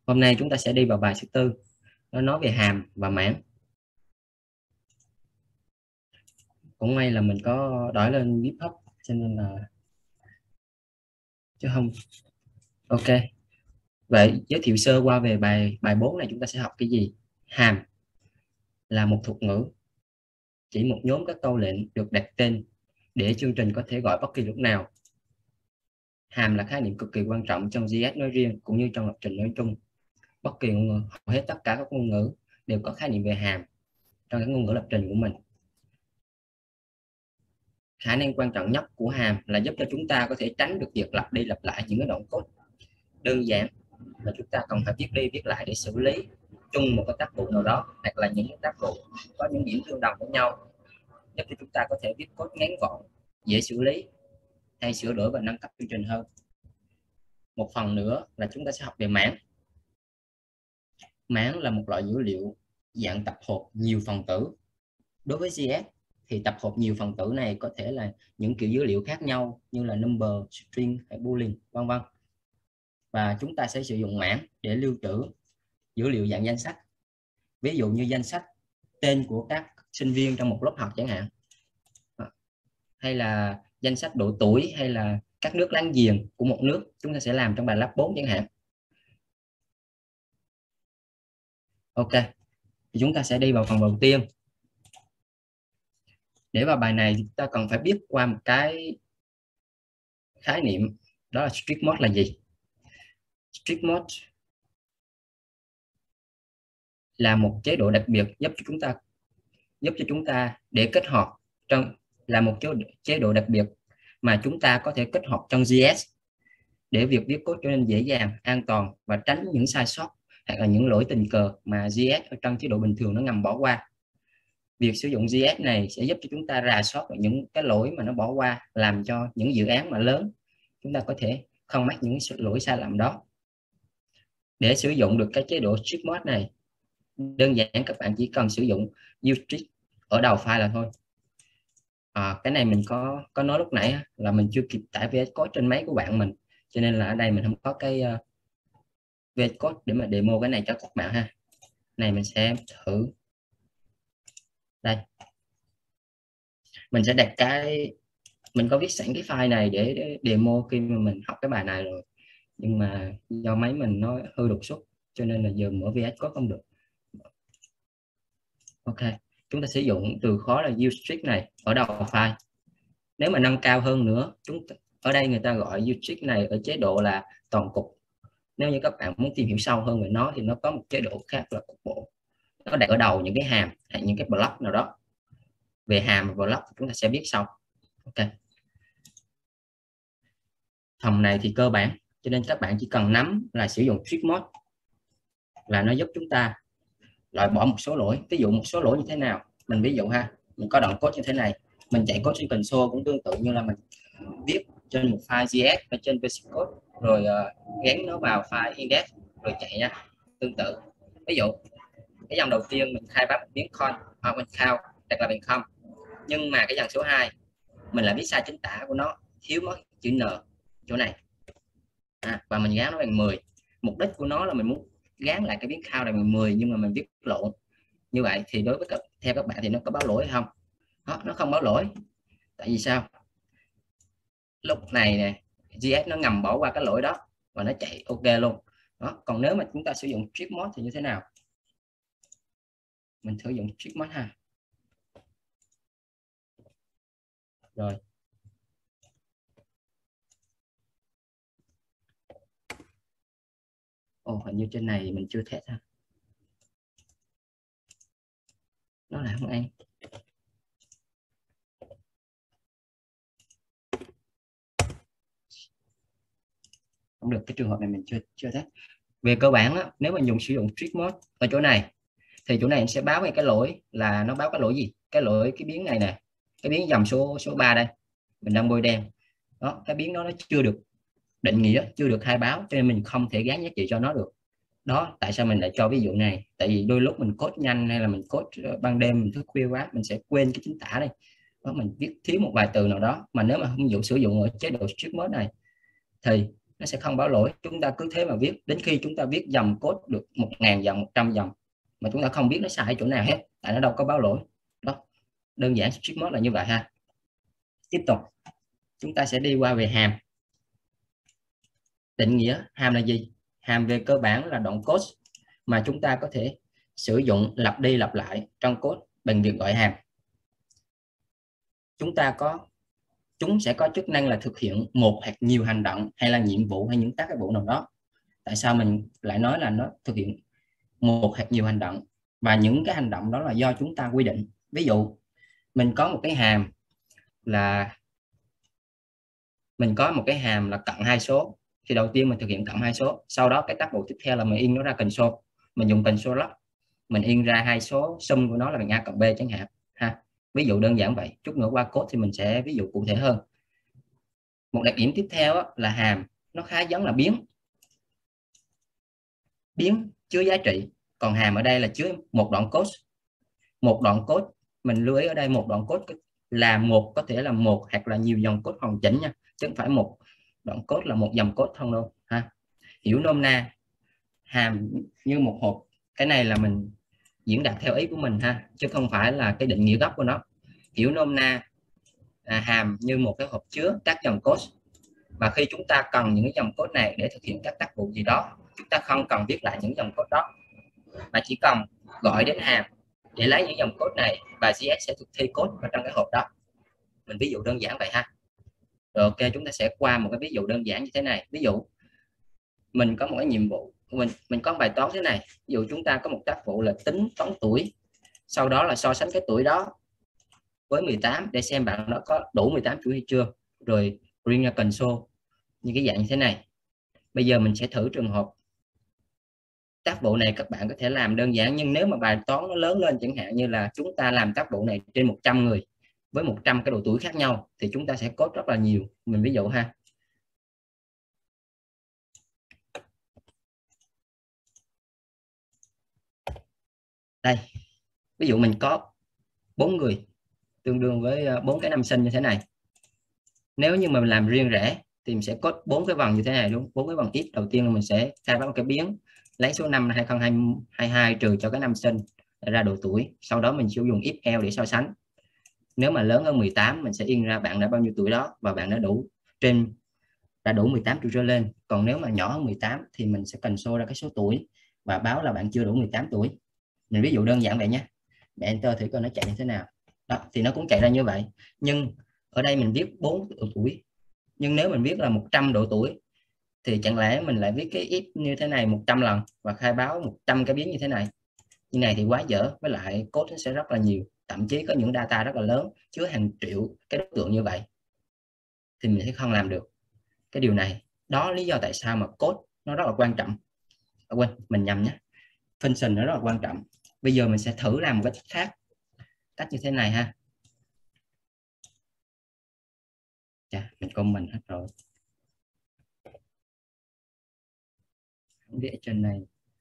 Hôm nay chúng ta sẽ đi vào bài thứ tư, nó nói về hàm và mảng. Cũng may là mình có đổi lên GitHub cho nên là chứ không. Ok, vậy giới thiệu sơ qua về bài 4 này chúng ta sẽ học cái gì. Hàm là một thuật ngữ chỉ một nhóm các câu lệnh được đặt tên để chương trình có thể gọi bất kỳ lúc nào. Hàm là khái niệm cực kỳ quan trọng trong JS nói riêng cũng như trong lập trình nói chung. Bất kỳ ngôn ngữ, hầu hết tất cả các ngôn ngữ đều có khái niệm về hàm trong các ngôn ngữ lập trình của mình. Khả năng quan trọng nhất của hàm là giúp cho chúng ta có thể tránh được việc lặp đi lặp lại những cái đoạn code đơn giản mà chúng ta cần phải viết đi viết lại để xử lý chung một cái tác vụ nào đó, hoặc là những tác vụ có những điểm tương đồng với nhau, giúp cho chúng ta có thể viết code ngắn gọn, dễ xử lý hay sửa đổi và nâng cấp chương trình hơn. Một phần nữa là chúng ta sẽ học về mảng. Mảng là một loại dữ liệu dạng tập hợp nhiều phần tử. Đối với JS thì tập hợp nhiều phần tử này có thể là những kiểu dữ liệu khác nhau như là number, string hay boolean, vân vân. Và chúng ta sẽ sử dụng mảng để lưu trữ dữ liệu dạng danh sách. Ví dụ như danh sách tên của các sinh viên trong một lớp học chẳng hạn, hay là danh sách độ tuổi, hay là các nước láng giềng của một nước, chúng ta sẽ làm trong bài lab 4 chẳng hạn. Ok, thì chúng ta sẽ đi vào phần đầu tiên. Để vào bài này chúng ta cần phải biết qua một cái khái niệm, đó là strict mode là gì. Strict mode là một chế độ đặc biệt giúp cho chúng ta để kết hợp trong, là một chế độ đặc biệt mà chúng ta có thể kết hợp trong JS để việc viết code trở nên dễ dàng, an toàn và tránh những sai sót hoặc là những lỗi tình cờ mà JS ở trong chế độ bình thường nó ngầm bỏ qua. Việc sử dụng JS này sẽ giúp cho chúng ta rà soát những cái lỗi mà nó bỏ qua, làm cho những dự án mà lớn chúng ta có thể không mắc những lỗi sai lầm đó. Để sử dụng được cái chế độ strict mode này, đơn giản các bạn chỉ cần sử dụng use strict ở đầu file là thôi. Cái này mình có nói lúc nãy là mình chưa kịp tải VS Code trên máy của bạn mình, cho nên là ở đây mình không có cái VS Code để mà demo cái này cho các bạn ha. Này mình sẽ thử đây, mình sẽ đặt mình có viết sẵn cái file này để demo khi mà mình học cái bài này rồi, nhưng mà do máy mình nó hư đột xuất cho nên là giờ mở VS Code không được. Ok, chúng ta sử dụng từ khóa là use strict này ở đầu file. Nếu mà nâng cao hơn nữa, ở đây người ta gọi use strict này ở chế độ là toàn cục. Nếu như các bạn muốn tìm hiểu sâu hơn về nó thì nó có một chế độ khác là cục bộ, nó đặt ở đầu những cái hàm hay những cái block nào đó. Về hàm và block chúng ta sẽ biết sau. Ok, phần này thì cơ bản cho nên các bạn chỉ cần nắm là sử dụng strict mode là nó giúp chúng ta loại bỏ một số lỗi. Ví dụ một số lỗi như thế nào, mình ví dụ ha, mình có đoạn code như thế này, mình chạy code trên console cũng tương tự như là mình viết trên một file JS ở trên basic code rồi gắn nó vào file index rồi chạy nha. Tương tự, ví dụ cái dòng đầu tiên mình khai báo một biến count đặt là bằng không, nhưng mà cái dòng số 2 mình lại viết sai chính tả của nó, thiếu mất chữ n chỗ này và mình gắn nó bằng 10. Mục đích của nó là mình muốn gắn lại cái biến count này bằng 10 nhưng mà mình viết lộn. Như vậy thì đối với theo các bạn thì nó có báo lỗi hay không? Nó không báo lỗi. Tại vì sao? Lúc này nè, JS nó ngầm bỏ qua cái lỗi đó và nó chạy ok luôn. Còn nếu mà chúng ta sử dụng strict mode thì như thế nào? Mình sử dụng strict mode ha. Rồi. Hình như trên này mình chưa test ha. Nó là không ăn. Không được, cái trường hợp này mình chưa test. Về cơ bản á, nếu mà sử dụng strict mode ở chỗ này thì chỗ này em sẽ báo cái lỗi là nó báo cái lỗi gì? Cái biến này nè, cái biến dòng số 3 đây. Mình đang bôi đen. Đó, cái biến đó nó chưa được định nghĩa, chưa được khai báo cho nên mình không thể gán giá trị cho nó được. Đó, tại sao mình lại cho ví dụ này? Tại vì đôi lúc mình code nhanh hay là mình code ban đêm mình thức khuya quá, mình sẽ quên cái chính tả đây. Đó, mình viết thiếu một vài từ nào đó, mà nếu mà không sử dụng ở chế độ strict mode này thì nó sẽ không báo lỗi. Chúng ta cứ thế mà viết đến khi chúng ta viết dòng code được 1000 dòng, 100 dòng mà chúng ta không biết nó sai ở chỗ nào hết, tại nó đâu có báo lỗi. Đó, đơn giản strict mode là như vậy ha. Tiếp tục chúng ta sẽ đi qua về hàm. Định nghĩa hàm là gì? Hàm về cơ bản là đoạn code mà chúng ta có thể sử dụng lặp đi lặp lại trong code bằng việc gọi hàm. Chúng sẽ có chức năng là thực hiện một hoặc nhiều hành động hay là nhiệm vụ hay những tác vụ nào đó. Tại sao mình lại nói là nó thực hiện một hoặc nhiều hành động? Và những cái hành động đó là do chúng ta quy định. Ví dụ mình có một cái hàm là cộng 2 số, thì đầu tiên mình thực hiện cộng 2 số, sau đó cái tác vụ tiếp theo là mình in nó ra console, mình dùng console log, mình in ra 2 số sum của nó là bằng A cộng B chẳng hạn ha. Ví dụ đơn giản vậy, chút nữa qua code thì mình sẽ ví dụ cụ thể hơn. Một đặc điểm tiếp theo là hàm nó khá giống là biến chứa giá trị, còn hàm ở đây là chứa một đoạn code. Mình lưu ý ở đây một đoạn code là có thể là một hoặc là nhiều dòng code hoàn chỉnh nha, chứ không phải một đoạn code là một dòng code không đâu ha. Hiểu nôm na hàm như một hộp, cái này là mình diễn đạt theo ý của mình ha, chứ không phải là cái định nghĩa gốc của nó. Hiểu nôm na hàm như một cái hộp chứa các dòng code, và khi chúng ta cần những cái dòng code này để thực hiện các tác vụ gì đó, chúng ta không cần viết lại những dòng code đó, mà chỉ cần gọi đến hàm để lấy những dòng code này và JS sẽ thực thi code vào trong cái hộp đó. Mình ví dụ đơn giản vậy ha. Rồi ok, chúng ta sẽ qua một cái ví dụ đơn giản như thế này. Ví dụ mình có một cái nhiệm vụ, mình có một bài toán thế này. Ví dụ chúng ta có một tác vụ là tính toán tuổi, sau đó là so sánh cái tuổi đó với 18 để xem bạn nó có đủ 18 tuổi hay chưa, rồi riêng ra console như cái dạng như thế này. Bây giờ mình sẽ thử trường hợp tác vụ này các bạn có thể làm đơn giản, nhưng nếu mà bài toán nó lớn lên, chẳng hạn như là chúng ta làm tác vụ này trên 100 người với 100 cái độ tuổi khác nhau, thì chúng ta sẽ code rất là nhiều. Mình ví dụ ha. Đây, ví dụ mình có 4 người tương đương với 4 cái năm sinh như thế này. Nếu như mà mình làm riêng rẽ thì mình sẽ code 4 cái vòng như thế này luôn. 4 cái vòng if đầu tiên là mình sẽ khai báo một cái biến lấy số năm 2022 trừ cho cái năm sinh ra độ tuổi, sau đó mình sử dụng if else để so sánh. Nếu mà lớn hơn 18 mình sẽ in ra bạn đã bao nhiêu tuổi đó và bạn đã đủ 18 tuổi trở lên. Còn nếu mà nhỏ hơn 18 thì mình sẽ console ra cái số tuổi và báo là bạn chưa đủ 18 tuổi. Mình ví dụ đơn giản vậy nhé. Để enter thử coi nó chạy như thế nào. Đó, thì nó cũng chạy ra như vậy. Nhưng ở đây mình viết 4 độ tuổi. Nhưng nếu mình viết là 100 độ tuổi thì chẳng lẽ mình lại viết cái if như thế này 100 lần và khai báo 100 cái biến như thế này. Như này thì quá dở, với lại code nó sẽ rất là nhiều, thậm chí có những data rất là lớn chứa hàng triệu cái đối tượng như vậy thì mình sẽ không làm được cái điều này. Đó lý do tại sao mà code nó rất là quan trọng. Quên, mình nhầm nhé, function nó rất là quan trọng. Bây giờ mình sẽ thử làm một cái khác, cách như thế này ha. Chà, mình comment hết rồi, không biết ở trên này.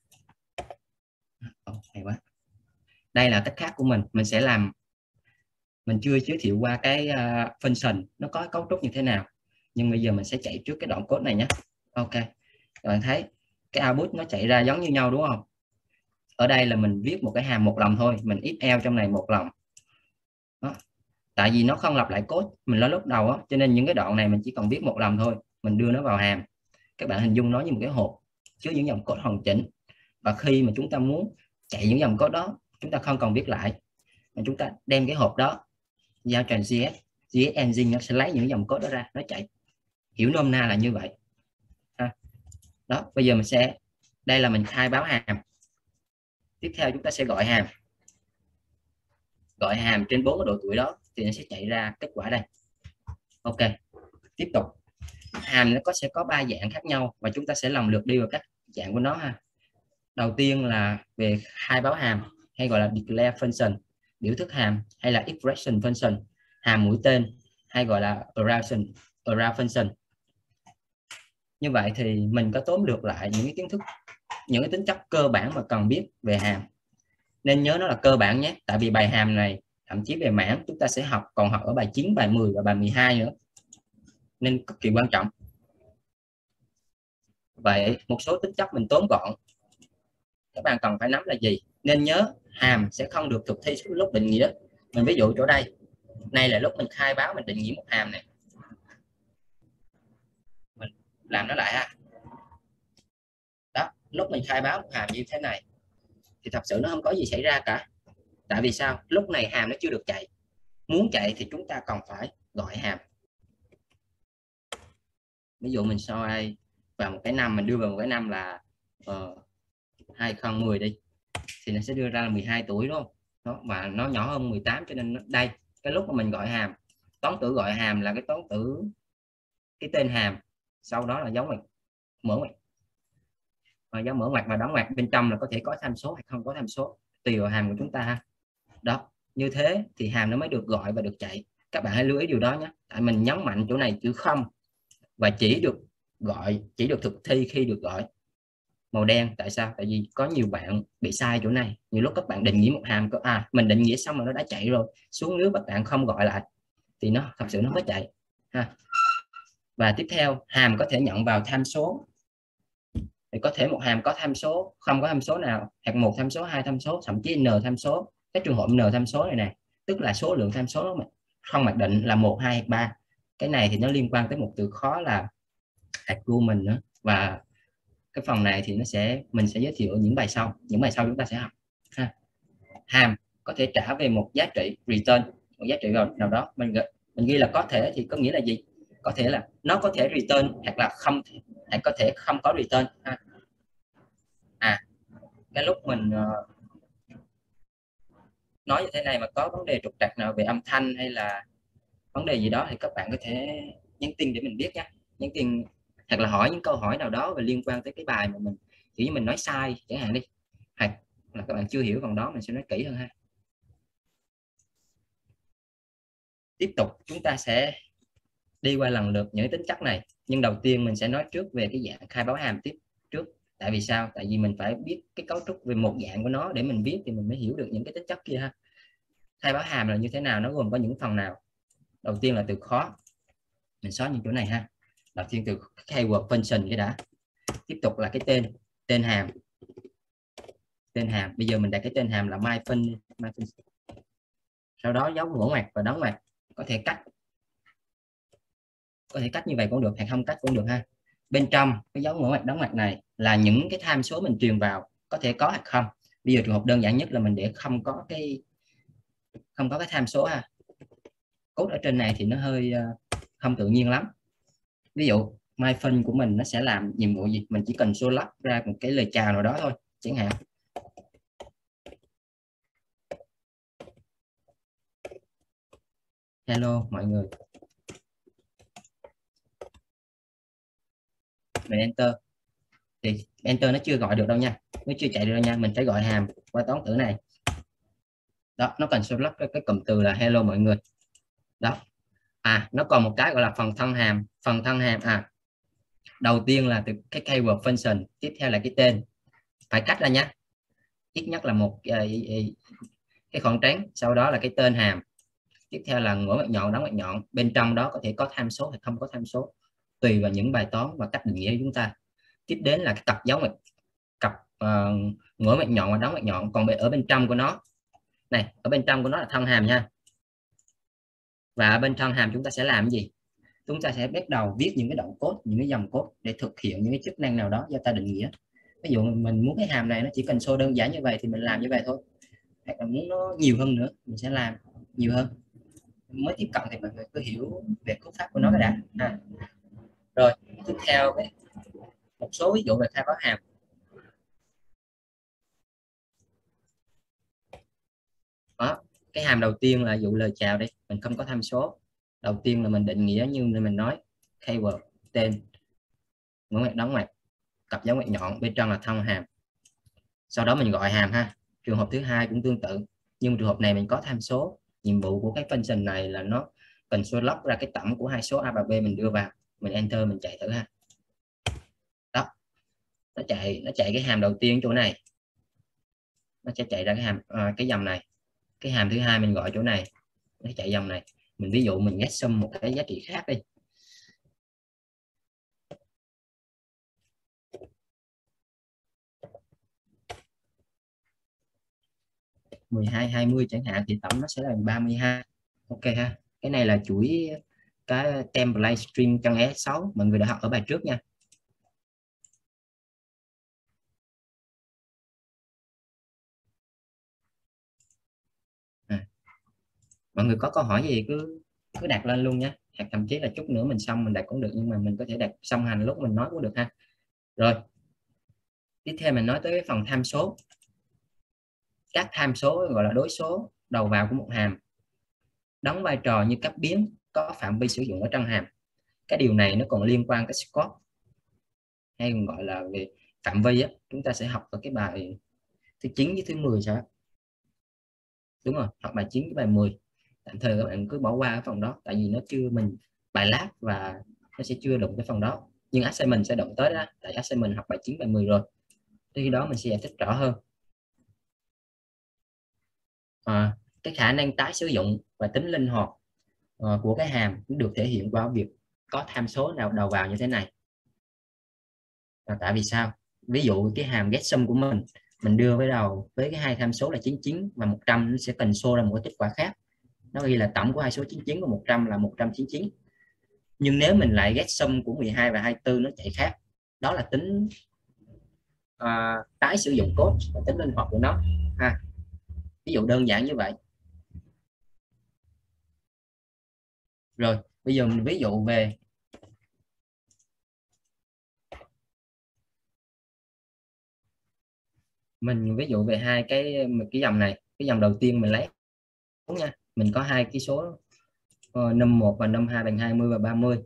Hay quá. Đây là cách khác của mình sẽ làm. Mình chưa giới thiệu qua cái function nó có cấu trúc như thế nào, nhưng bây giờ mình sẽ chạy trước cái đoạn code này nhé. Ok, các bạn thấy cái output nó chạy ra giống như nhau đúng không? Ở đây là mình viết một cái hàm một lòng thôi, mình if else trong này một lòng đó. Tại vì nó không lặp lại code mình nói lúc đầu á, cho nên những cái đoạn này mình chỉ cần viết một lòng thôi, mình đưa nó vào hàm. Các bạn hình dung nó như một cái hộp chứa những dòng code hoàn chỉnh, và khi mà chúng ta muốn chạy những dòng code đó, chúng ta không cần viết lại, mà chúng ta đem cái hộp đó giao cho JS engine, nó sẽ lấy những dòng code đó ra, nó chạy. Hiểu nôm na là như vậy ha. Đó, bây giờ mình sẽ, đây là mình khai báo hàm. Tiếp theo chúng ta sẽ gọi hàm trên 4 cái độ tuổi đó thì nó sẽ chạy ra kết quả đây. Ok, tiếp tục. Hàm nó sẽ có 3 dạng khác nhau và chúng ta sẽ lần lượt đi vào các dạng của nó ha. Đầu tiên là về khai báo hàm, hay gọi là declare function, biểu thức hàm, hay là expression function, hàm mũi tên, hay gọi là array function. Như vậy thì mình có tóm lược lại những cái kiến thức, những cái tính chất cơ bản mà cần biết về hàm. Nên nhớ nó là cơ bản nhé, tại vì bài hàm này thậm chí về mảng chúng ta sẽ còn học ở bài 9, bài 10 và bài 12 nữa, nên cực kỳ quan trọng. Vậy một số tính chất mình tóm gọn các bạn cần phải nắm là gì? Nên nhớ hàm sẽ không được thực thi lúc định nghĩa. Mình ví dụ chỗ đây, này là lúc mình khai báo mình định nghĩa một hàm này. Mình làm nó lại ha. Đó, lúc mình khai báo một hàm như thế này thì thật sự nó không có gì xảy ra cả. Tại vì sao? Lúc này hàm nó chưa được chạy. Muốn chạy thì chúng ta còn phải gọi hàm. Ví dụ mình soi vào một cái năm, mình đưa vào một cái năm là 2010 đi, thì nó sẽ đưa ra là 12 tuổi đúng không? Đó, và nó nhỏ hơn 18 cho nên đây cái lúc mà mình gọi hàm, toán tử gọi hàm là cái toán tử cái tên hàm, sau đó là dấu ngoặc mở ngoặc, và dấu mở ngoặc và đóng ngoặc bên trong là có thể có tham số hay không có tham số tùy vào hàm của chúng ta ha. Đó, như thế thì hàm nó mới được gọi và được chạy. Các bạn hãy lưu ý điều đó nhé, tại mình nhấn mạnh chỗ này chữ không và chỉ được gọi, chỉ được thực thi khi được gọi. Màu đen tại sao? Tại vì có nhiều bạn bị sai chỗ này. Nhiều lúc các bạn định nghĩa một hàm mình định nghĩa xong mà nó đã chạy rồi, xuống nước các bạn không gọi lại thì nó thật sự nó mới chạy ha. Và tiếp theo, hàm có thể nhận vào tham số. Thì có thể một hàm có tham số, không có tham số nào, hoặc một tham số, hai tham số, thậm chí n tham số. Cái trường hợp n tham số này nè, tức là số lượng tham số không mặc định là 1, 2, 3. Cái này thì nó liên quan tới một từ khó là argument nữa. Và cái phần này thì mình sẽ giới thiệu ở những bài sau chúng ta sẽ học ha. Hàm có thể trả về một giá trị return, một giá trị nào đó. Mình ghi là có thể thì có nghĩa là gì? Có thể là nó có thể return hoặc là không, hay có thể không có return ha. Cái lúc mình nói như thế này mà có vấn đề trục trặc nào về âm thanh hay là vấn đề gì đó thì các bạn có thể nhắn tin để mình biết nhé, nhắn tin hoặc là hỏi những câu hỏi nào đó về liên quan tới cái bài mà mình kiểu như mình nói sai chẳng hạn đi, hoặc là các bạn chưa hiểu phần đó mình sẽ nói kỹ hơn ha. Tiếp tục chúng ta sẽ đi qua lần lượt những tính chất này, nhưng đầu tiên mình sẽ nói trước về cái dạng khai báo hàm tiếp trước. Tại vì sao? Tại vì mình phải biết cái cấu trúc về một dạng của nó để mình viết thì mình mới hiểu được những cái tính chất kia ha. Khai báo hàm là như thế nào, nó gồm có những phần nào? Đầu tiên là từ khó, mình xóa những chỗ này ha. Đầu tiên từ keyword function cái đã. Tiếp tục là cái tên hàm. Tên hàm bây giờ mình đặt cái tên hàm là myFun. Sau đó dấu mở ngoặc và đóng ngoặc, có thể cách như vậy cũng được hay không cách cũng được ha. Bên trong cái dấu mở ngoặc đóng ngoặc này là những cái tham số mình truyền vào, có thể có hoặc không. Bây giờ trường hợp đơn giản nhất là mình để không có cái tham số ha. Code ở trên này thì nó hơi không tự nhiên lắm. Ví dụ myFun của mình nó sẽ làm nhiệm vụ gì? Mình chỉ cần số lắp ra một cái lời chào nào đó thôi chẳng hạn. Hello mọi người. Mình enter thì enter nó chưa gọi được đâu nha, nó chưa chạy được đâu nha, mình phải gọi hàm qua toán tử này. Đó, nó cần số lắp cái cụm từ là hello mọi người. Đó, nó còn một cái gọi là phần thân hàm. Đầu tiên là từ cái keyword function, tiếp theo là cái tên, phải cách ra nhé, ít nhất là một cái khoảng trắng, sau đó là cái tên hàm, tiếp theo là mở ngoặc nhọn đóng ngoặc nhọn, bên trong đó có thể có tham số hay không có tham số tùy vào những bài toán và cách định nghĩa của chúng ta. Tiếp đến là cái cặp dấu ngoặc, cặp mở ngoặc nhọn và đóng ngoặc nhọn. Còn ở bên trong của nó này, ở bên trong của nó là thân hàm nha. Và ở bên thân hàm chúng ta sẽ làm cái gì? Chúng ta sẽ bắt đầu viết những cái đoạn code, những cái dòng code để thực hiện những cái chức năng nào đó do ta định nghĩa. Ví dụ mình muốn cái hàm này nó chỉ cần số đơn giản như vậy thì mình làm như vậy thôi, hoặc là muốn nó nhiều hơn nữa mình sẽ làm nhiều hơn. Mới tiếp cận thì mọi người cứ hiểu về cấu pháp của nó cái đã. Rồi tiếp theo một số ví dụ về khai báo hàm. Đó, cái hàm đầu tiên là dụ lời chào đi, mình không có tham số. Đầu tiên là mình định nghĩa như mình nói, keyword tên, mở ngoặc đóng ngoặc, cặp dấu ngoặc nhọn, bên trong là thân hàm. Sau đó mình gọi hàm ha. Trường hợp thứ hai cũng tương tự, nhưng trường hợp này mình có tham số. Nhiệm vụ của cái function này là nó cần số log ra cái tổng của hai số a và b mình đưa vào, mình enter mình chạy thử ha. Đó, nó chạy cái hàm đầu tiên chỗ này, nó sẽ chạy ra cái hàm cái dòng này. Cái hàm thứ hai mình gọi chỗ này, nó chạy dòng này. Mình ví dụ mình get sum một cái giá trị khác đi. 12 20 chẳng hạn thì tổng nó sẽ là 32. Ok ha, cái này là chuỗi cái template string trong ES6 mọi người đã học ở bài trước nha. Mọi người có câu hỏi gì cứ đặt lên luôn nhé, hoặc thậm chí là chút nữa mình xong mình đặt cũng được, nhưng mà mình có thể đặt song hành lúc mình nói cũng được ha. Rồi tiếp theo mình nói tới cái phần tham số. Các tham số gọi là đối số đầu vào của một hàm đóng vai trò như cấp biến có phạm vi sử dụng ở trong hàm. Cái điều này nó còn liên quan cái scope, hay còn gọi là về phạm vi á, chúng ta sẽ học ở cái bài thứ 9 với thứ 10 sao? Đúng rồi, học bài 9 với bài 10. Tạm thời các bạn cứ bỏ qua cái phần đó, tại vì nó chưa mình bài lab và nó sẽ chưa đụng cái phần đó, nhưng assignment sẽ đụng tới đó, tại assignment học bài 9 bài 10 rồi. Khi đó mình sẽ giải thích rõ hơn. Cái khả năng tái sử dụng và tính linh hoạt của cái hàm được thể hiện qua việc có tham số nào đầu vào như thế này. Tại vì sao? Ví dụ cái hàm getSum của mình đưa với đầu với cái hai tham số là 99 và 100, nó sẽ cần show ra một cái kết quả khác. Nó ghi là tổng của hai số 99 và 100 là 199. Nhưng nếu mình lại getSum của 12 và 24 nó chạy khác. Đó là tính tái sử dụng code và tính linh hoạt của nó ha. Ví dụ đơn giản như vậy. Rồi bây giờ mình ví dụ về hai cái dòng này. Cái dòng đầu tiên mình lấy nha, mình có hai cái số num 1 và num 2 bằng 20 và 30.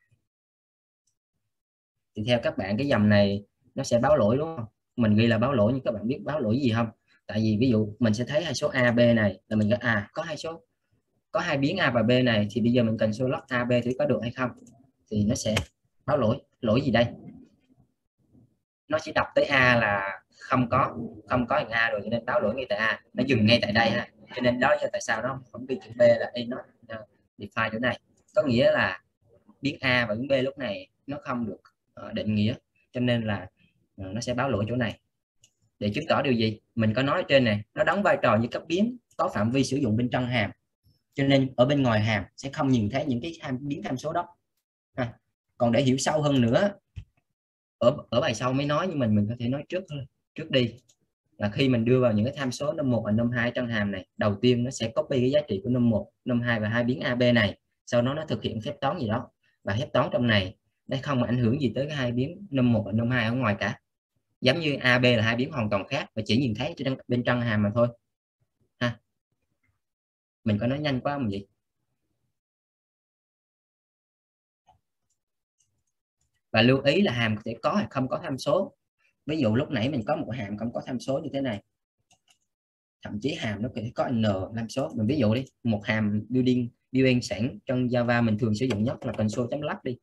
Thì theo các bạn cái dòng này nó sẽ báo lỗi đúng không? Mình ghi là báo lỗi, nhưng các bạn biết báo lỗi gì không? Tại vì ví dụ mình sẽ thấy hai số A B này là mình có hai biến A và B này, thì bây giờ mình cần số log A B thì có được hay không, thì nó sẽ báo lỗi gì đây? Nó chỉ đọc tới A là không có thằng A rồi, cho nên báo lỗi ngay tại A, nó dừng ngay tại đây ha. Cho nên đó là tại sao nó không ghi chữ B là not define chỗ này, có nghĩa là biến A và biến B lúc này nó không được định nghĩa, cho nên là nó sẽ báo lỗi chỗ này. Để chứng tỏ điều gì? Mình có nói ở trên này, nó đóng vai trò như cấp biến có phạm vi sử dụng bên trong hàm, cho nên ở bên ngoài hàm sẽ không nhìn thấy những cái biến tham số đó. Còn để hiểu sâu hơn nữa, ở bài sau mới nói, nhưng mình có thể nói trước đi, là khi mình đưa vào những cái tham số num 1 và num 2 trong hàm này, đầu tiên nó sẽ copy cái giá trị của num 1, num 2 và hai biến AB này, sau đó nó thực hiện phép toán gì đó, và phép toán trong này nó không ảnh hưởng gì tới cái hai biến num 1 và num 2 ở ngoài cả. Giống như AB là hai biến hoàn toàn khác và chỉ nhìn thấy bên trong hàm mà thôi ha. Mình có nói nhanh quá không vậy? Và lưu ý là hàm sẽ có hay không có tham số. Ví dụ lúc nãy mình có một hàm không có tham số như thế này, thậm chí hàm nó phải có n tham số. Mình ví dụ đi, một hàm built-in sẵn trong Java mình thường sử dụng nhất là console.log đi.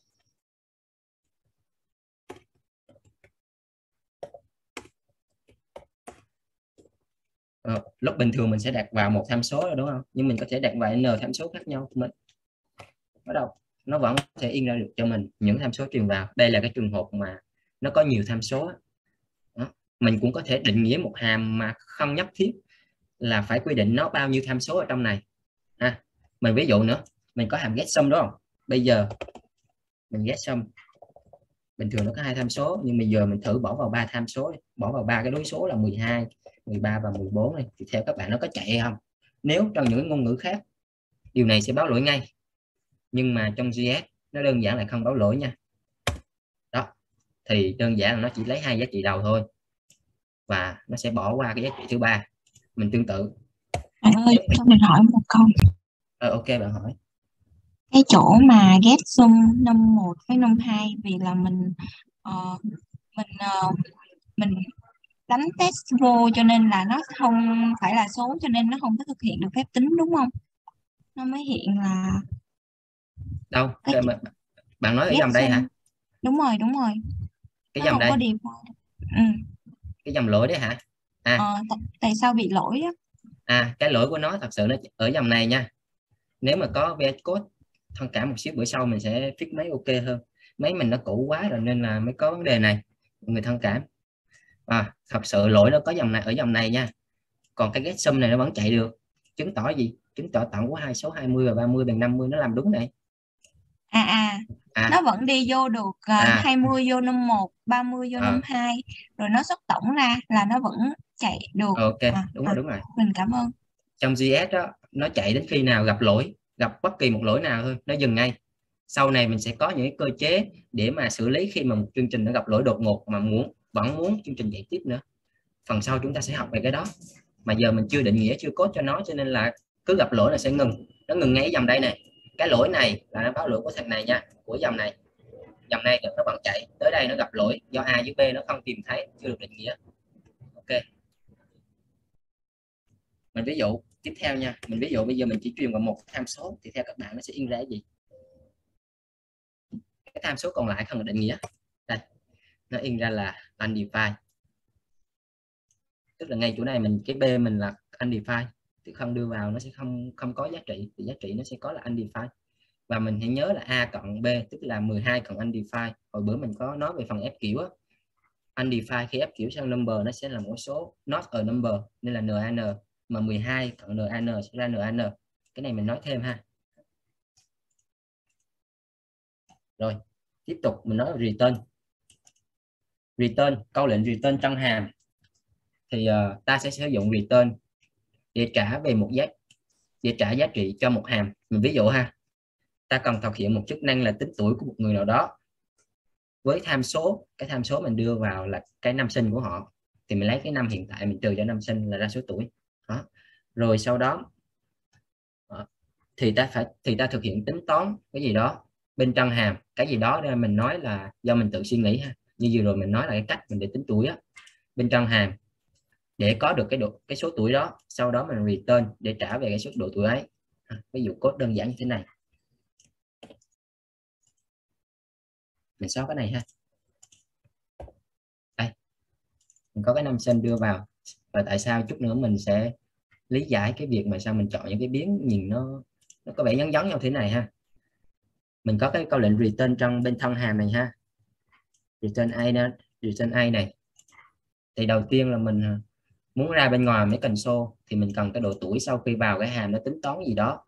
Lúc bình thường mình sẽ đặt vào một tham số đó, đúng không? Nhưng mình có thể đặt vào n tham số khác nhau của mình. Ở đâu nó vẫn có thể in ra được cho mình những tham số truyền vào. Đây là cái trường hợp mà nó có nhiều tham số đó. Mình cũng có thể định nghĩa một hàm mà không nhất thiết là phải quy định nó bao nhiêu tham số ở trong này ha. Mình ví dụ nữa, mình có hàm getSum đúng không? Bây giờ mình getSum bình thường nó có hai tham số, nhưng bây giờ mình thử bỏ vào ba tham số, bỏ vào ba cái đối số là 12, 13 và 14 này, thì theo các bạn nó có chạy hay không? Nếu trong những ngôn ngữ khác điều này sẽ báo lỗi ngay, nhưng mà trong JS nó đơn giản là không báo lỗi nha. Đó, thì đơn giản là nó chỉ lấy hai giá trị đầu thôi và nó sẽ bỏ qua cái giá trị thứ ba. Mình tương tự. Bạn ơi, cho mình hỏi một câu. Ok, bạn hỏi. Cái chỗ mà getSum num 1 với num 2, vì là mình đánh test vô cho nên là nó không phải là số, cho nên nó không có thực hiện được phép tính đúng không? Nó mới hiện là Đâu cái bạn nói ở dòng đây hả? Đúng rồi Cái nó dòng không đây, có define. cái dòng lỗi đấy hả? Tại sao bị lỗi á? Cái lỗi của nó thật sự nó ở dòng này nha. Nếu mà có VS Code thông cảm một xíu, bữa sau mình sẽ fix máy ok hơn. Máy mình nó cũ quá rồi nên là mới có vấn đề này, mọi người thông cảm. Thật sự lỗi nó có dòng này, ở dòng này nha. còn cái get sum này nó vẫn chạy được, chứng tỏ gì? Chứng tỏ tổng của hai số 20 và 30 bằng 50 nó làm đúng này. Nó vẫn đi vô được 20 vô năm 1, 30 vô năm 2, rồi nó xuất tổng ra là nó vẫn chạy được. Ok, đúng rồi. Mình cảm ơn. Trong GS đó, nó chạy đến khi nào gặp lỗi, gặp bất kỳ một lỗi nào thôi, nó dừng ngay. Sau này mình sẽ có những cái cơ chế để mà xử lý khi mà một chương trình nó gặp lỗi đột ngột mà vẫn muốn chương trình chạy tiếp nữa. Phần sau chúng ta sẽ học về cái đó. Mà giờ mình chưa định nghĩa, chưa code cho nó, cho nên là cứ gặp lỗi là sẽ ngừng. Nó ngừng ngay dòng đây này. Cái lỗi này là nó báo lỗi của thằng này nha, của dòng này. Dòng này nó vẫn chạy, tới đây nó gặp lỗi do A với B nó không tìm thấy, chưa được định nghĩa. Ok. Mình ví dụ tiếp theo nha, mình ví dụ bây giờ mình chỉ truyền vào một tham số thì theo các bạn nó sẽ in ra cái gì? Cái tham số còn lại không được định nghĩa. Đây, nó in ra là undefined. Tức là ngay chỗ này mình cái B mình là undefined, tức không đưa vào nó sẽ không có giá trị, thì giá trị nó sẽ có là undefined. Và mình hãy nhớ là A cộng B tức là 12 cộng undefined. Hồi bữa mình có nói về phần ép kiểu á. Undefined khi ép kiểu sang number nó sẽ là một số not a number nên là NaN, mà 12 cộng NaN sẽ ra NaN. Cái này mình nói thêm ha. Rồi, tiếp tục mình nói return. Return, câu lệnh return trong hàm thì ta sẽ sử dụng return để trả về một để trả giá trị cho một hàm. Mình ví dụ ha. Ta cần thực hiện một chức năng là tính tuổi của một người nào đó. Với tham số, cái tham số mình đưa vào là cái năm sinh của họ, thì mình lấy cái năm hiện tại mình trừ cho năm sinh là ra số tuổi. Đó. Rồi sau đó thì ta thực hiện tính toán cái gì đó bên trong hàm, cái gì đó đây mình nói là do mình tự suy nghĩ ha, như vừa rồi mình nói là cái cách mình để tính tuổi á, bên trong hàm để có được cái số tuổi đó, sau đó mình return để trả về cái số độ tuổi ấy. Ví dụ code đơn giản như thế này, mình xóa cái này ha. Đây, mình có cái năm sinh đưa vào, và tại sao chút nữa mình sẽ lý giải cái việc mà sao mình chọn những cái biến nhìn nó có vẻ giống nhau thế này ha. Mình có cái câu lệnh return trong bên thân hàm này ha, return A này, thì đầu tiên là mình muốn ra bên ngoài mấy console thì mình cần cái độ tuổi sau khi vào cái hàm nó tính toán gì đó.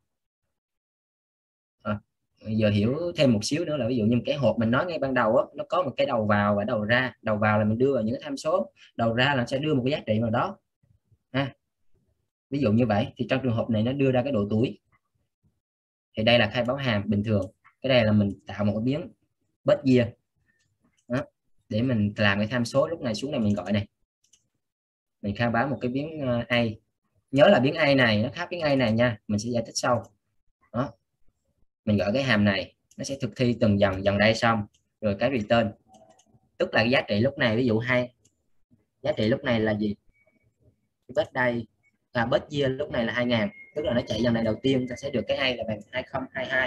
Giờ hiểu thêm một xíu nữa là ví dụ như cái hộp mình nói ngay ban đầu á, nó có một cái đầu vào và đầu ra. Đầu vào là mình đưa vào những cái tham số, đầu ra là sẽ đưa một cái giá trị nào đó ha. Ví dụ như vậy thì trong trường hợp này nó đưa ra cái độ tuổi, thì đây là khai báo hàm bình thường. Cái đây là mình tạo một cái biến birth year đó, để mình làm cái tham số lúc này xuống này mình gọi này, mình khai báo một cái biến A. Nhớ là biến A này nó khác biến A này nha, mình sẽ giải thích sau. Đó, mình gọi cái hàm này nó sẽ thực thi từng dần đây xong rồi cái return, tức là cái giá trị lúc này, ví dụ giá trị lúc này là gì, birth đây birth year lúc này là 2000, tức là nó chạy dần này đầu tiên ta sẽ được cái A là bằng 2022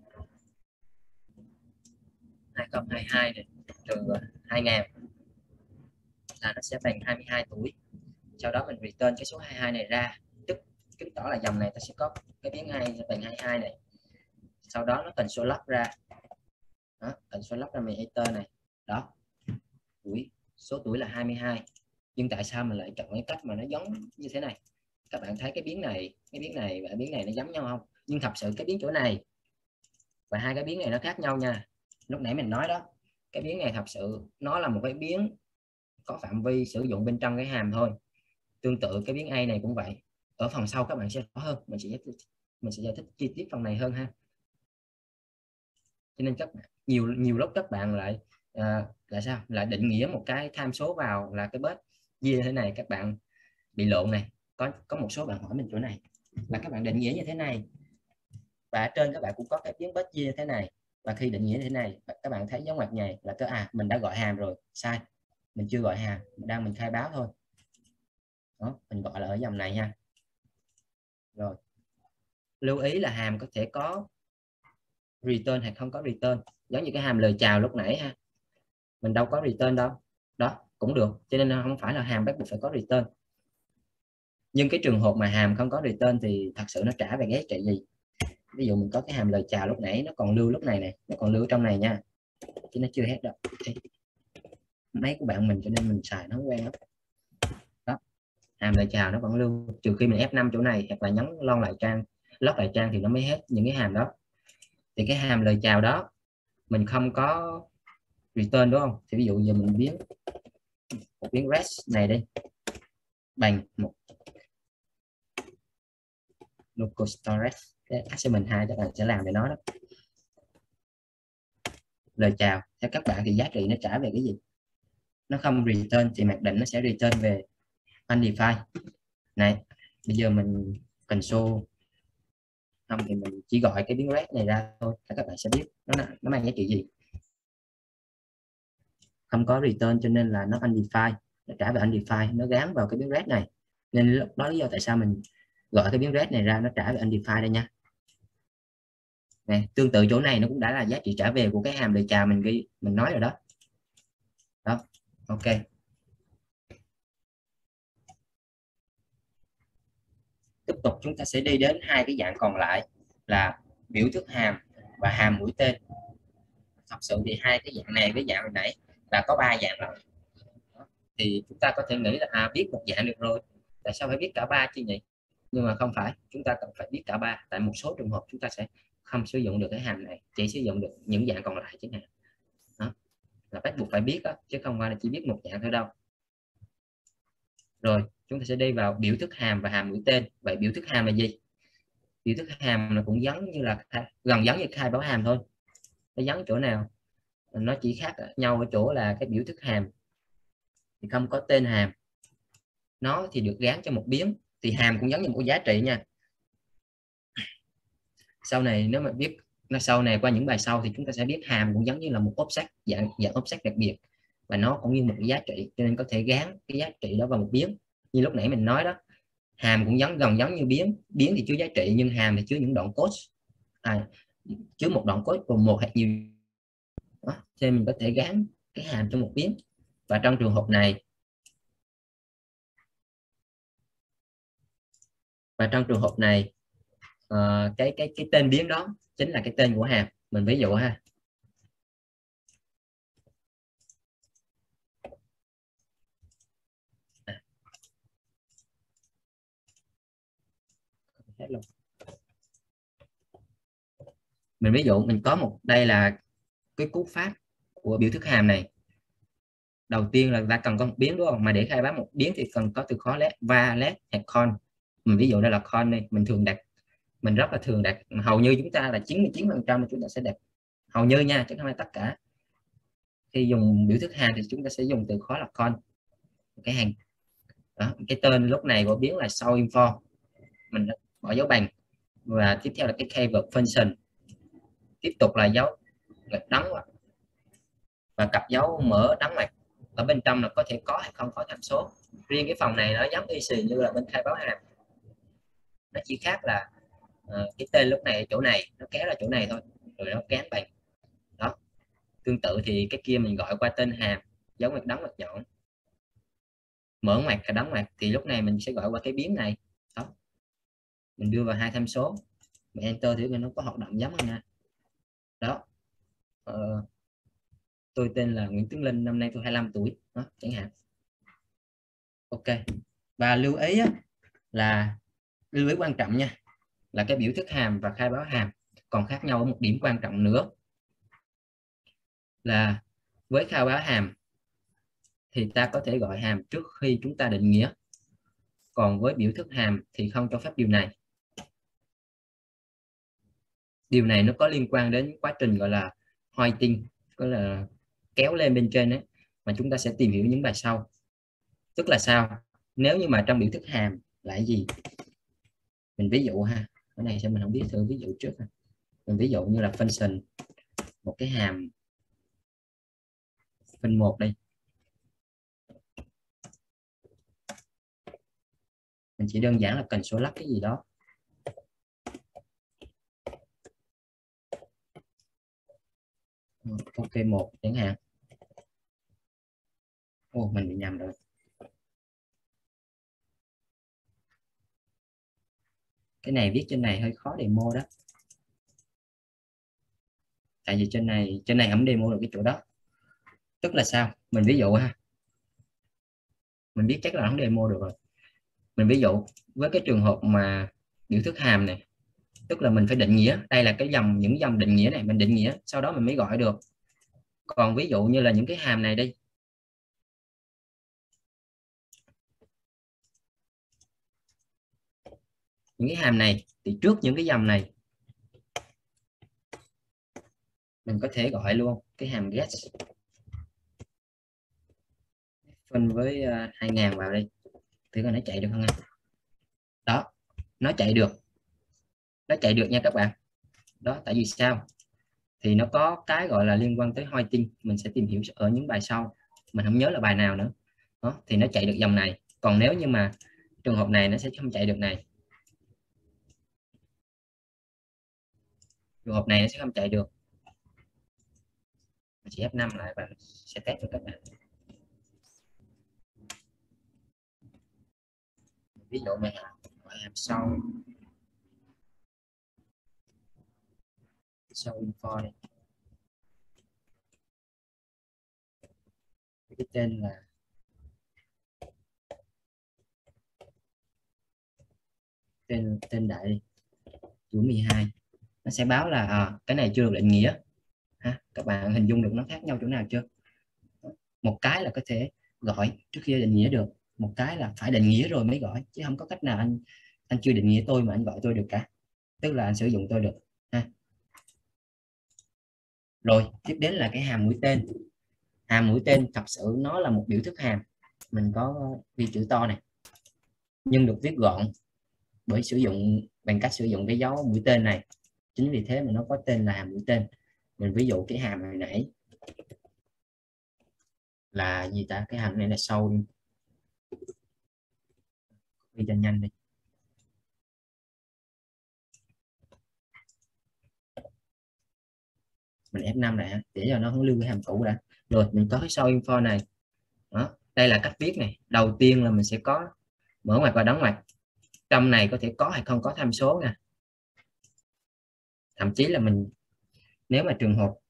này trừ 2000 là nó sẽ bằng 22 tuổi. Sau đó mình return cái số 22 này ra, tức chứng tỏ là dòng này ta sẽ có cái biến 2 bằng 22 này. Sau đó nó console log ra, đó, console log ra mình enter này, đó, số tuổi là 22. Nhưng tại sao mình lại chọn cái cách mà nó giống như thế này? Các bạn thấy cái biến này và biến này nó giống nhau không? Nhưng thật sự cái biến chỗ này và hai cái biến này nó khác nhau nha. Lúc nãy mình nói đó, cái biến này thật sự nó là một cái biến có phạm vi sử dụng bên trong cái hàm thôi. Tương tự cái biến A này cũng vậy. Ở phần sau các bạn sẽ rõ hơn, mình sẽ giải thích chi tiết phần này hơn ha. Cho nên nhiều lúc các bạn lại là sao lại định nghĩa một cái tham số vào là cái birth year thế này, các bạn bị lộn này. Có một số bạn hỏi mình chỗ này là các bạn định nghĩa như thế này, và ở trên các bạn cũng có cái biến birth year thế này, và khi định nghĩa thế này các bạn thấy giống ngoặc nhầy là mình đã gọi hàm rồi. Sai, mình chưa gọi hàm, mình khai báo thôi. Đó, mình gọi là ở dòng này nha. Rồi, lưu ý là hàm có thể có return hay không có return, giống như cái hàm lời chào lúc nãy ha, mình đâu có return đâu, đó cũng được, cho nên không phải là hàm bắt buộc phải có return. Nhưng cái trường hợp mà hàm không có return thì thật sự nó trả về giá trị gì? Ví dụ mình có cái hàm lời chào lúc nãy, nó còn lưu lúc này này, nó còn lưu trong này nha, chứ nó chưa hết đâu. Mấy của bạn mình cho nên mình xài nó quen lắm. Đó, hàm lời chào nó vẫn lưu, trừ khi mình F5 chỗ này hoặc là nhấn lót lại trang thì nó mới hết những cái hàm đó. Thì cái hàm lời chào đó mình không có return đúng không, thì ví dụ giờ mình biến một biến res này đi bằng một local storage, cái assignment 2 các bạn sẽ làm về nó đó. Lời chào theo các bạn thì giá trị nó trả về cái gì, nó không return thì mặc định nó sẽ return về undefined này. Bây giờ mình console không thì mình chỉ gọi cái biến res này ra thôi, các bạn sẽ biết nó mang giá trị gì. Không có return cho nên là nó undefined, nó trả về undefined, nó gán vào cái biến res này, nên lúc đó lý do tại sao mình gọi cái biến res này ra nó trả về undefined đây nha. Này, tương tự chỗ này nó cũng đã là giá trị trả về của cái hàm lời chào mình ghi, mình nói rồi đó. Đó, ok. Tiếp tục chúng ta sẽ đi đến hai cái dạng còn lại là biểu thức hàm và hàm mũi tên. Thật sự thì hai cái dạng này với dạng hồi nãy là có 3 dạng rồi. Thì chúng ta có thể nghĩ là biết một dạng được rồi, tại sao phải biết cả ba chứ nhỉ? Nhưng mà không phải, chúng ta cần phải biết cả ba, tại một số trường hợp chúng ta sẽ không sử dụng được cái hàm này, chỉ sử dụng được những dạng còn lại chẳng hạn. Đó là bắt buộc phải biết đó, chứ không phải là chỉ biết một dạng thôi đâu. Rồi chúng ta sẽ đi vào biểu thức hàm và hàm mũi tên. Vậy biểu thức hàm là gì? Biểu thức hàm là cũng giống như là gần giống như khai báo hàm thôi. Nó giống chỗ nào? Nó chỉ khác nhau ở chỗ là cái biểu thức hàm thì không có tên hàm, nó thì được gán cho một biến. Thì hàm cũng giống như một giá trị nha. Sau này nếu mà biết sau này qua những bài sau thì chúng ta sẽ biết hàm cũng giống như là một object, dạng object đặc biệt, và nó cũng như một giá trị, cho nên có thể gán cái giá trị đó vào một biến. Như lúc nãy mình nói đó, hàm cũng gần giống như biến thì chứa giá trị, nhưng hàm thì chứa những đoạn code, chứa một đoạn code gồm một hoặc nhiều đó, cho nên mình có thể gán cái hàm cho một biến. Và trong trường hợp này cái tên biến đó chính là cái tên của hàm. Mình ví dụ ha, mình ví dụ mình có đây là cái cú pháp của biểu thức hàm này. Đầu tiên là ta cần có một biến đúng không, mà để khai báo một biến thì cần có từ khóa let và let hoặc con. Mình ví dụ đây là con này, mình rất là thường đặt, hầu như chúng ta là 99% chúng ta sẽ đặt, hầu như nha chứ không phải tất cả. Khi dùng biểu thức hàm thì chúng ta sẽ dùng từ khóa là con, cái hàng đó. Cái tên lúc này của biến là sau info, mình bỏ dấu bằng, và tiếp theo là cái keyword function, tiếp tục là dấu gạch đóng và cặp dấu mở đóng ngoặc. Ở bên trong là có thể có hay không có tham số. Riêng cái phòng này nó giống y xì như là bên khai báo hàm, nó chỉ khác là cái tên lúc này chỗ này nó kéo ra chỗ này thôi, rồi nó kém bằng đó. Tương tự thì cái kia mình gọi qua tên hàm, dấu ngoặc đóng ngoặc nhọn, mở ngoặc và đóng ngoặc, thì lúc này mình sẽ gọi qua cái biến này đó. Mình đưa vào hai tham số, mình enter thử nó có hoạt động giống không nha. Đó, tôi tên là Nguyễn Tiến Linh, năm nay tôi 25 tuổi đó, chẳng hạn. Ok, và lưu ý quan trọng nha, là cái biểu thức hàm và khai báo hàm còn khác nhau ở một điểm quan trọng nữa, là với khai báo hàm thì ta có thể gọi hàm trước khi chúng ta định nghĩa, còn với biểu thức hàm thì không cho phép điều này. Điều này nó có liên quan đến quá trình gọi là whiting, có là kéo lên bên trên ấy, mà chúng ta sẽ tìm hiểu những bài sau. Tức là sao? Nếu như mà trong biểu thức hàm là cái gì? Mình ví dụ ha, cái này sẽ mình không biết, thử ví dụ trước ha. Mình ví dụ như là function, một cái hàm phân 1 đây, mình chỉ đơn giản là cần số lắp cái gì đó. Ok, một chẳng hạn. Mình bị nhầm rồi. Cái này viết trên này hơi khó demo đó, tại vì trên này không demo được cái chỗ đó. Tức là sao? Mình ví dụ ha, mình biết chắc là không demo được rồi. Mình ví dụ với cái trường hợp mà biểu thức hàm này, tức là mình phải định nghĩa, đây là cái dòng, những dòng định nghĩa này mình định nghĩa sau đó mình mới gọi được. Còn ví dụ như là những cái hàm này đi, những cái hàm này thì trước những cái dòng này mình có thể gọi luôn cái hàm get phân với 2000 vào đi, thử coi nó chạy được không anh. Đó, nó chạy được, nó chạy được nha các bạn. Đó, tại vì sao? Thì nó có cái gọi là liên quan tới Whiting, mình sẽ tìm hiểu ở những bài sau, mình không nhớ là bài nào nữa. Đó, thì nó chạy được dòng này. Còn nếu như mà trường hợp này nó sẽ không chạy được này, trường hợp này nó sẽ không chạy được. Mình chỉ F5 lại và sẽ test cho các bạn. Ví dụ này hàm sau info này, cái tên là tên đại chuỗi 12, nó sẽ báo là cái này chưa được định nghĩa ha. Các bạn hình dung được nó khác nhau chỗ nào chưa? Một cái là có thể gọi trước khi định nghĩa được, một cái là phải định nghĩa rồi mới gọi, chứ không có cách nào anh chưa định nghĩa tôi mà anh gọi tôi được cả, tức là anh sử dụng tôi được ha. Rồi tiếp đến là cái hàm mũi tên. Hàm mũi tên thật sự nó là một biểu thức hàm, mình có ghi chữ to này nhưng được viết gọn bởi bằng cách sử dụng cái dấu mũi tên này, chính vì thế mà nó có tên là hàm mũi tên. Mình ví dụ cái hàm hồi nãy là gì ta, cái hàm này là sau đi cho nhanh đi, mình F5 lại để cho nó không lưu cái hàm cũ đã. Rồi mình có cái sau info này. Đó, đây là cách viết này. Đầu tiên là mình sẽ có mở ngoặc và đóng ngoặc, trong này có thể có hay không có tham số nè, thậm chí là mình nếu mà trường hợp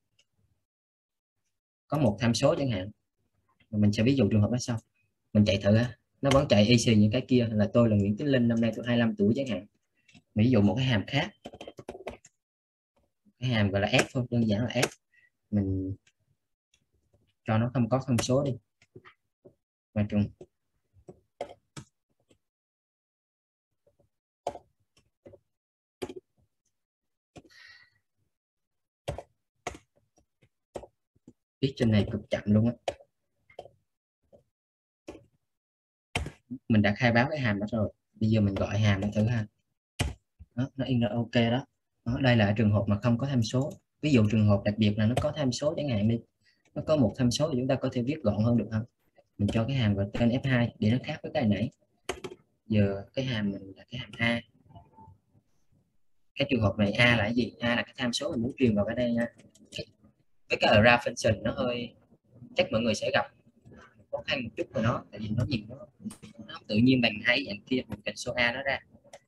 có một tham số chẳng hạn, mình sẽ ví dụ trường hợp đó sau, mình chạy thử nó vẫn chạy y xì những cái kia, là tôi là Nguyễn Tiến Linh, năm nay tôi 25 tuổi chẳng hạn. Ví dụ một cái hàm khác, cái hàm gọi là F thôi, đơn giản là F, mình cho nó không có thông số đi và trường viết trên này cực chậm luôn á. Mình đã khai báo cái hàm đó rồi, bây giờ mình gọi hàm nó thử ha. Đó, nó in ra ok đó. Đó, đây là trường hợp mà không có tham số. Ví dụ trường hợp đặc biệt là nó có tham số chẳng hạn đi, nó có một tham số thì chúng ta có thể viết gọn hơn được không. Mình cho cái hàm vào tên F2 để nó khác với cái nãy. Giờ cái hàm mình là cái hàm A. Cái trường hợp này A là cái gì? A là cái tham số mình muốn truyền vào cái đây nha. Với cái array function nó hơi, chắc mọi người sẽ gặp khó khăn một chút của nó, tại vì nó nhìn nó tự nhiên bằng hai dạng kia, mình cần số A nó ra.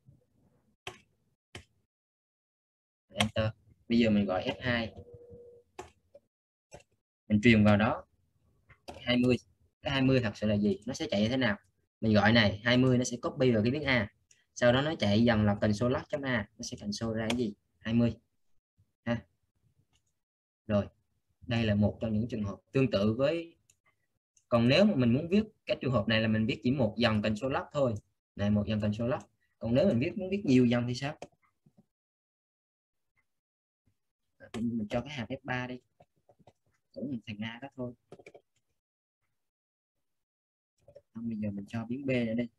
Enter. Bây giờ mình gọi F2, mình truyền vào đó 20. Cái 20 thật sự là gì, nó sẽ chạy như thế nào? Mình gọi này 20 nó sẽ copy vào cái biến A, sau đó nó chạy dần là console log.a, nó sẽ console ra cái gì 20 ha. Rồi đây là một trong những trường hợp tương tự với, còn nếu mà mình muốn viết cái trường hợp này là mình viết chỉ một dòng console log thôi, này một dòng console log. Còn nếu mình muốn viết nhiều dòng thì sao? Mình cho cái hàm F3 đi, cũng thành A đó thôi. Không, bây giờ mình cho biến B nữa đi.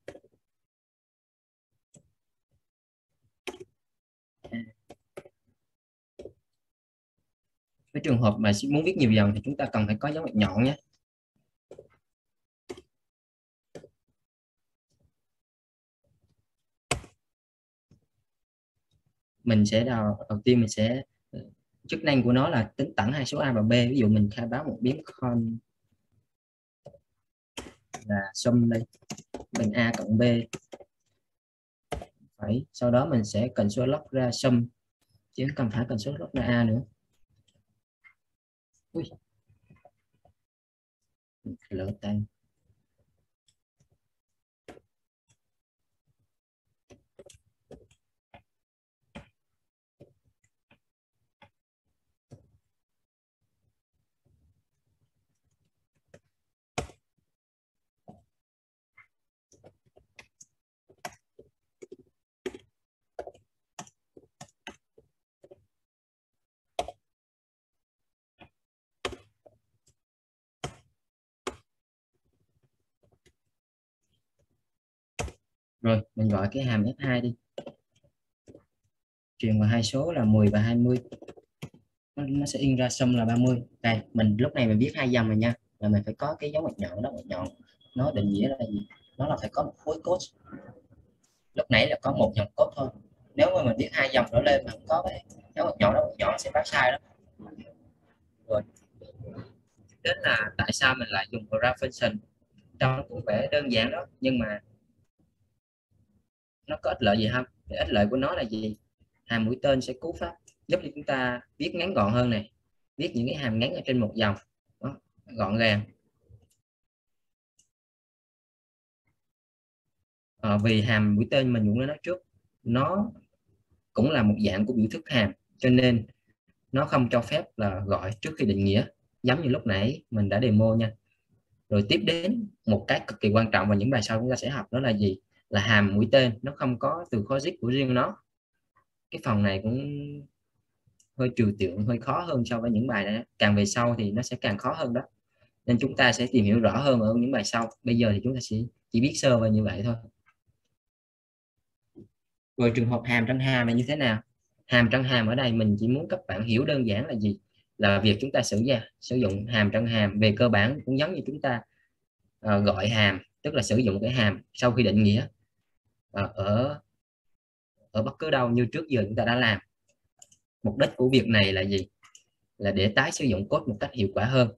Cái trường hợp mà muốn viết nhiều dòng thì chúng ta cần phải có dấu ngoặc nhọn nhé. Mình sẽ đầu tiên mình sẽ chức năng của nó là tính tẳng hai số A và B. Ví dụ mình khai báo một biến con là sum đây bằng A cộng B, phải sau đó mình sẽ cần số log ra sum, chứ không phải cần số log ra A nữa. Ui, lỡ tay. Rồi mình gọi cái hàm F2 đi, truyền vào hai số là 10 và 20, nó sẽ in ra sum là 30. Đây mình lúc này mình viết hai dòng rồi nha, là mình phải có cái dấu ngoặc nhọn đó, ngoặc nhọn nó định nghĩa là gì, nó là phải có một khối code. Lúc nãy là có một dòng code thôi, nếu mà mình viết hai dòng trở lên mà không có cái dấu ngoặc nhọn đó, ngoặc nhọn sẽ phát sai đó. Rồi đến là tại sao mình lại dùng graph function, trong cũng vẻ đơn giản đó nhưng mà nó có ích lợi gì không? Cái ích lợi của nó là gì? Hàm mũi tên sẽ cú pháp giúp cho chúng ta viết ngắn gọn hơn này, viết những cái hàm ngắn ở trên một dòng đó, gọn gàng. Vì hàm mũi tên mình cũng đã nói trước, nó cũng là một dạng của biểu thức hàm, cho nên nó không cho phép là gọi trước khi định nghĩa, giống như lúc nãy mình đã demo nha. Rồi tiếp đến một cái cực kỳ quan trọng và những bài sau chúng ta sẽ học, đó là gì? Là hàm mũi tên nó không có từ khóa zip của riêng nó. Cái phần này cũng hơi trừu tượng, hơi khó hơn so với những bài này, càng về sau thì nó sẽ càng khó hơn đó, nên chúng ta sẽ tìm hiểu rõ hơn ở những bài sau. Bây giờ thì chúng ta sẽ chỉ biết sơ về như vậy thôi. Rồi trường hợp hàm trong hàm là như thế nào? Hàm trong hàm ở đây mình chỉ muốn các bạn hiểu đơn giản là gì, là việc chúng ta sử dụng hàm trong hàm về cơ bản cũng giống như chúng ta gọi hàm, tức là sử dụng cái hàm sau khi định nghĩa ở ở bất cứ đâu như trước giờ chúng ta đã làm. Mục đích của việc này là gì? Là để tái sử dụng code một cách hiệu quả hơn.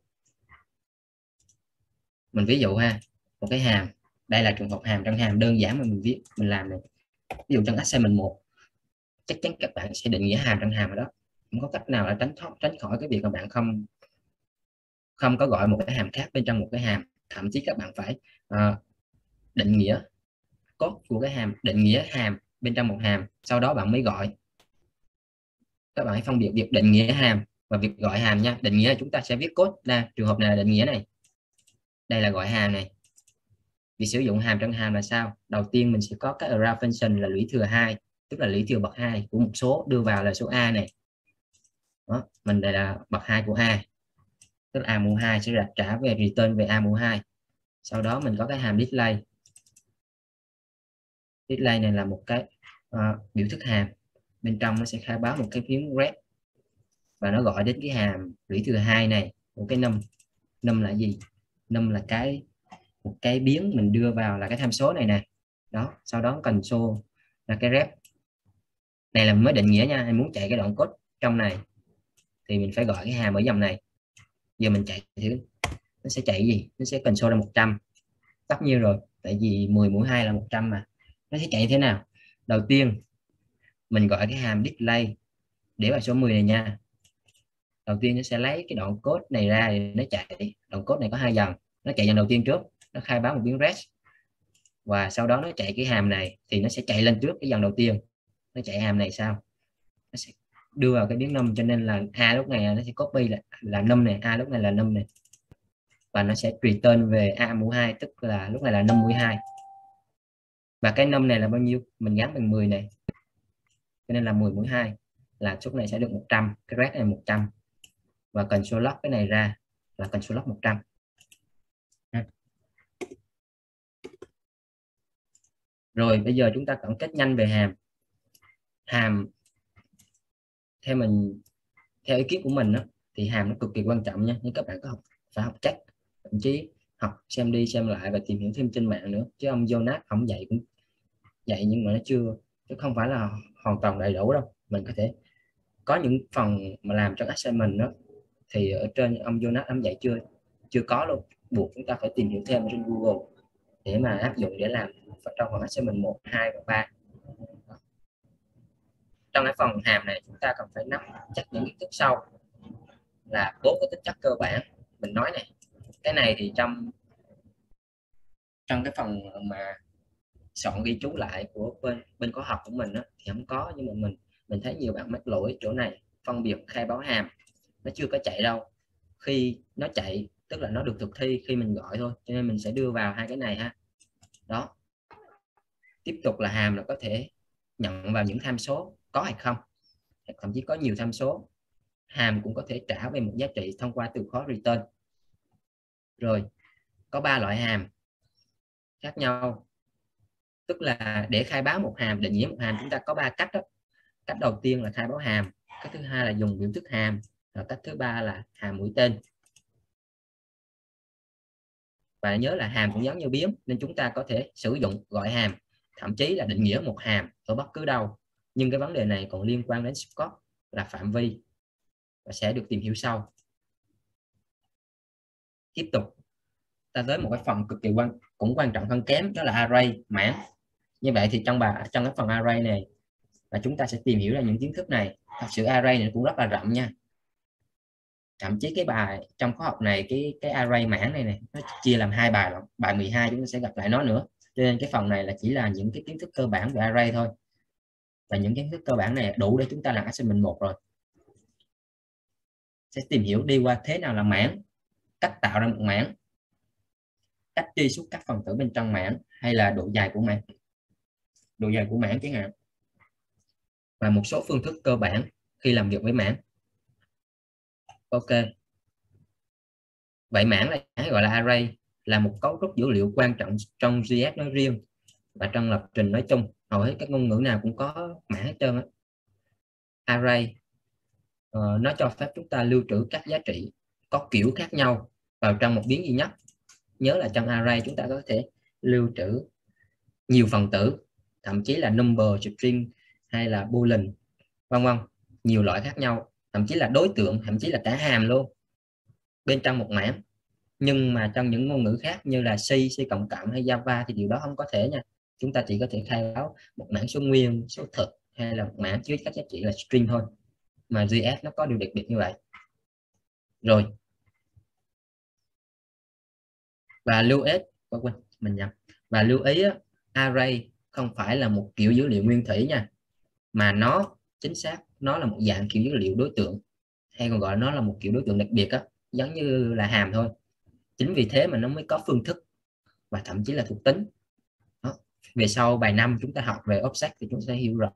Mình ví dụ ha, một cái hàm, đây là trường hợp hàm trong hàm đơn giản mà mình làm này. Ví dụ trong assignment 1 chắc chắn các bạn sẽ định nghĩa hàm trong hàm ở đó, không có cách nào là tránh khỏi cái việc mà bạn không không có gọi một cái hàm khác bên trong một cái hàm. Thậm chí các bạn phải định nghĩa code của cái hàm, định nghĩa hàm bên trong một hàm, sau đó bạn mới gọi. Các bạn hãy phân biệt việc định nghĩa hàm và việc gọi hàm nha. Định nghĩa là chúng ta sẽ viết code ra, trường hợp này là định nghĩa này, đây là gọi hàm này. Việc sử dụng hàm trong hàm là sao? Đầu tiên mình sẽ có cái array function là lũy thừa 2, tức là lũy thừa bậc 2 của một số đưa vào là số A này. Đó, mình đây là bậc 2 của A, tức là A mũ 2 sẽ trả về return về A mũ 2. Sau đó mình có cái hàm display. Display này là một cái biểu thức hàm, bên trong nó sẽ khai báo một cái phím red và nó gọi đến cái hàm lũy thừa 2 này, một cái num. Num là gì? Num là một cái biến mình đưa vào là cái tham số này nè. Đó, sau đó console là cái ref này là mới định nghĩa nha. Em muốn chạy cái đoạn code trong này thì mình phải gọi cái hàm ở dòng này. Giờ mình chạy thử nó sẽ chạy gì? Nó sẽ console là 100. Tất nhiên rồi, tại vì 10 mũ 2 là 100 mà. Nó sẽ chạy thế nào? Đầu tiên mình gọi cái hàm display để vào số 10 này nha. Đầu tiên nó sẽ lấy cái đoạn code này ra để nó chạy. Đoạn code này có hai dòng, nó chạy dòng đầu tiên trước, nó khai báo một biến res, và sau đó nó chạy cái hàm này thì nó sẽ chạy lên trước cái dòng đầu tiên. Nó chạy hàm này sao? Nó sẽ đưa vào cái biến num, cho nên là A lúc này nó sẽ copy là num này, A lúc này là num này, và nó sẽ return về A mũ 2, tức là lúc này là num mũ 2. Và cái num này là bao nhiêu? Mình gắn bằng 10 này, cho nên là 10 mũ 2 là số này sẽ được 100, cái red này 100, và console log cái này ra là console log 100. Rồi bây giờ chúng ta tổng kết nhanh về hàm. Hàm theo ý kiến của mình đó, thì hàm nó cực kỳ quan trọng nha, nhưng các bạn có phải học chắc, thậm chí học xem đi xem lại và tìm hiểu thêm trên mạng nữa, chứ ông Jonas không dạy cũng dạy nhưng mà nó chưa, chứ không phải là hoàn toàn đầy đủ đâu. Mình có thể có những phần mà làm trong assignment đó thì ở trên ông Jonas ông dạy chưa có luôn, buộc chúng ta phải tìm hiểu thêm trên Google để mà áp dụng để làm trong phần assignment 1, 2 và 3. Trong cái phần hàm này chúng ta cần phải nắm chắc những kiến thức sau là 4 cái tính chất cơ bản mình nói này. Cái này thì trong cái phần mà soạn ghi chú lại của bên khóa học của mình đó, thì không có, nhưng mà mình thấy nhiều bạn mắc lỗi chỗ này, phân biệt khai báo hàm nó chưa có chạy đâu. Khi nó chạy tức là nó được thực thi khi mình gọi thôi, cho nên mình sẽ đưa vào hai cái này ha. Đó, tiếp tục là hàm là có thể nhận vào những tham số có hay không, thậm chí có nhiều tham số. Hàm cũng có thể trả về một giá trị thông qua từ khóa return. Rồi có 3 loại hàm khác nhau, tức là để khai báo một hàm, định nghĩa một hàm chúng ta có 3 cách đó. Cách đầu tiên là khai báo hàm, cách thứ hai là dùng biểu thức hàm, và cách thứ ba là hàm mũi tên. Và nhớ là hàm cũng giống như biến nên chúng ta có thể sử dụng gọi hàm, thậm chí là định nghĩa một hàm ở bất cứ đâu. Nhưng cái vấn đề này còn liên quan đến scope là phạm vi và sẽ được tìm hiểu sau. Tiếp tục ta tới một cái phần cực kỳ quan trọng hơn kém, đó là array mảng. Như vậy thì trong cái phần array này là chúng ta sẽ tìm hiểu ra những kiến thức này. Thật sự array này cũng rất là rộng nha. Thậm chí cái bài trong khóa học này, cái array mảng này nó chia làm 2 bài lận. Bài 12 chúng ta sẽ gặp lại nó nữa. Cho nên cái phần này là chỉ là những cái kiến thức cơ bản về array thôi. Và những kiến thức cơ bản này đủ để chúng ta làm assignment 1 rồi. Sẽ tìm hiểu đi qua thế nào là mảng, cách tạo ra một mảng, cách truy xuất các phần tử bên trong mảng, hay là độ dài của mảng, chẳng hạn, và một số phương thức cơ bản khi làm việc với mảng. Ok, vậy mảng hay gọi là array là một cấu trúc dữ liệu quan trọng trong JS nói riêng và trong lập trình nói chung. Hầu hết các ngôn ngữ nào cũng có mảng hết trơn á. Array nó cho phép chúng ta lưu trữ các giá trị có kiểu khác nhau vào trong một biến duy nhất. Nhớ là trong array chúng ta có thể lưu trữ nhiều phần tử, thậm chí là number, string hay là boolean, vân vân, nhiều loại khác nhau, thậm chí là đối tượng, thậm chí là cả hàm luôn bên trong một mảng. Nhưng mà trong những ngôn ngữ khác như là C cộng cộng hay Java thì điều đó không có thể nha. Chúng ta chỉ có thể khai báo một mảng số nguyên, số thực hay là một mảng chứa các giá trị là string thôi. Mà JS nó có điều đặc biệt như vậy. Rồi. Và lưu ý, và lưu ý array không phải là một kiểu dữ liệu nguyên thủy nha, mà nó chính xác nó là một dạng kiểu dữ liệu đối tượng, hay còn gọi nó là một kiểu đối tượng đặc biệt á, giống như là hàm thôi. Chính vì thế mà nó mới có phương thức và thậm chí là thuộc tính. Đó. Về sau bài 5 chúng ta học về object thì chúng ta sẽ hiểu rõ.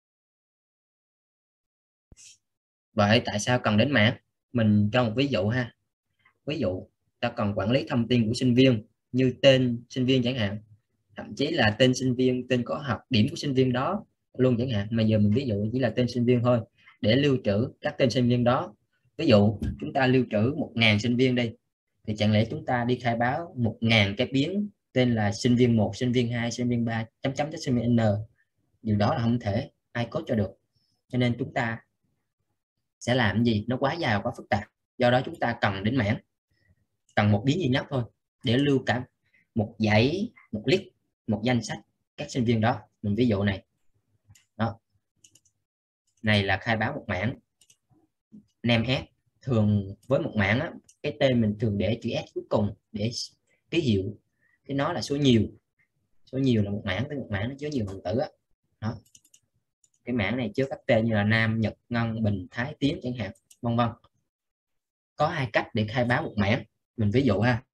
Vậy tại sao cần đến mảng? Mình cho một ví dụ ha. Ví dụ ta cần quản lý thông tin của sinh viên như tên sinh viên chẳng hạn, thậm chí là tên sinh viên, tên có học, điểm của sinh viên đó luôn chẳng hạn. Mà giờ mình ví dụ chỉ là tên sinh viên thôi, để lưu trữ các tên sinh viên đó. Ví dụ chúng ta lưu trữ 1000 sinh viên đi, thì chẳng lẽ chúng ta đi khai báo 1000 cái biến tên là sinh viên 1, sinh viên 2, sinh viên 3, chấm chấm sinh viên N. Điều đó là không thể ai code cho được. Cho nên chúng ta sẽ làm gì? Nó quá dài, quá phức tạp. Do đó chúng ta cần đến mảng, cần một biến duy nhất thôi để lưu cả một dãy, một list, một danh sách các sinh viên đó. Mình ví dụ này. Đó. Này là khai báo một mảng. Name S. Thường với một mảng á, cái tên mình thường để chữ S cuối cùng để ký hiệu. Cái nó là số nhiều. Số nhiều là một mảng, với một mảng nó chứa nhiều phần tử á. Đó. Cái mảng này chứa các tên như là Nam, Nhật, Ngân, Bình, Thái, Tiến chẳng hạn, vân vân. Có 2 cách để khai báo một mảng. Mình ví dụ ha.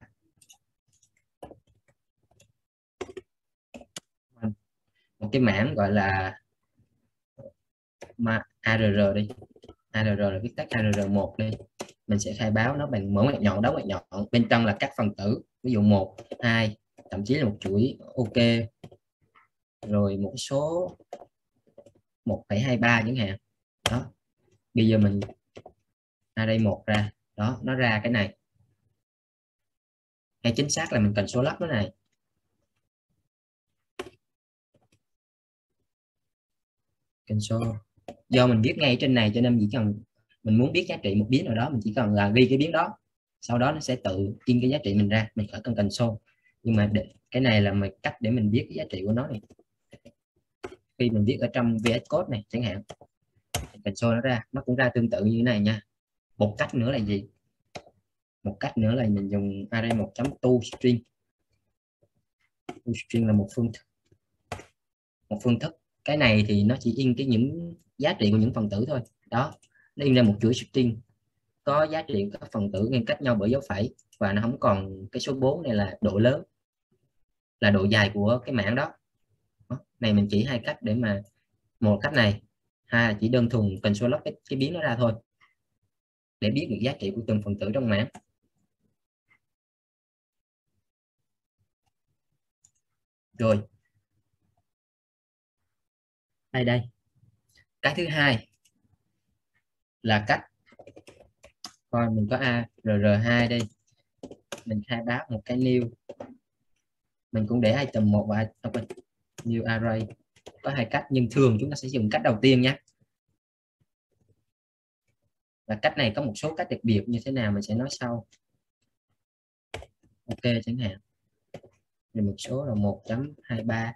Một cái mảng gọi là ARR đi. ARR là viết tắt ARR1 đi. Mình sẽ khai báo nó bằng mẫu ngoặc nhọn, dấu ngoặc nhọn. Bên trong là các phần tử. Ví dụ 1, 2, thậm chí là một chuỗi OK. Rồi một số 1,23 chẳng hạn. Đó. Bây giờ mình array 1 ra. Đó, nó ra cái này. Hay chính xác là mình cần số lắp nó này. Console. Do mình viết ngay trên này cho nên chỉ cần mình muốn biết giá trị một biến nào đó, mình chỉ cần là ghi cái biến đó, sau đó nó sẽ tự in cái giá trị mình ra, mình khỏi cần console. Nhưng mà cái này là một cách để mình biết cái giá trị của nó này. Khi mình viết ở trong VS Code này chẳng hạn, console nó ra, nó cũng ra tương tự như thế này nha. Một cách nữa là gì? Một cách nữa là mình dùng array 1.toString. String là một phương thức. Cái này thì nó chỉ in những giá trị của những phần tử thôi. Đó, nó in ra một chuỗi string có giá trị các phần tử ngăn cách nhau bởi dấu phẩy, và nó không còn cái số 4 này là độ lớn, là độ dài của cái mảng đó. Này mình chỉ 2 cách để mà, một cách này, hai là chỉ đơn thuần console log cái biến nó ra thôi để biết được giá trị của từng phần tử trong mảng. Rồi đây. Cái thứ hai là cách coi mình có ARR2 đây, mình khai báo một cái new, mình cũng để item 1 và new array. Có hai cách nhưng thường chúng ta sẽ dùng cách đầu tiên nhé. Và cách này có một số cách đặc biệt như thế nào mình sẽ nói sau. Ok chẳng hạn thì một số là 1.23.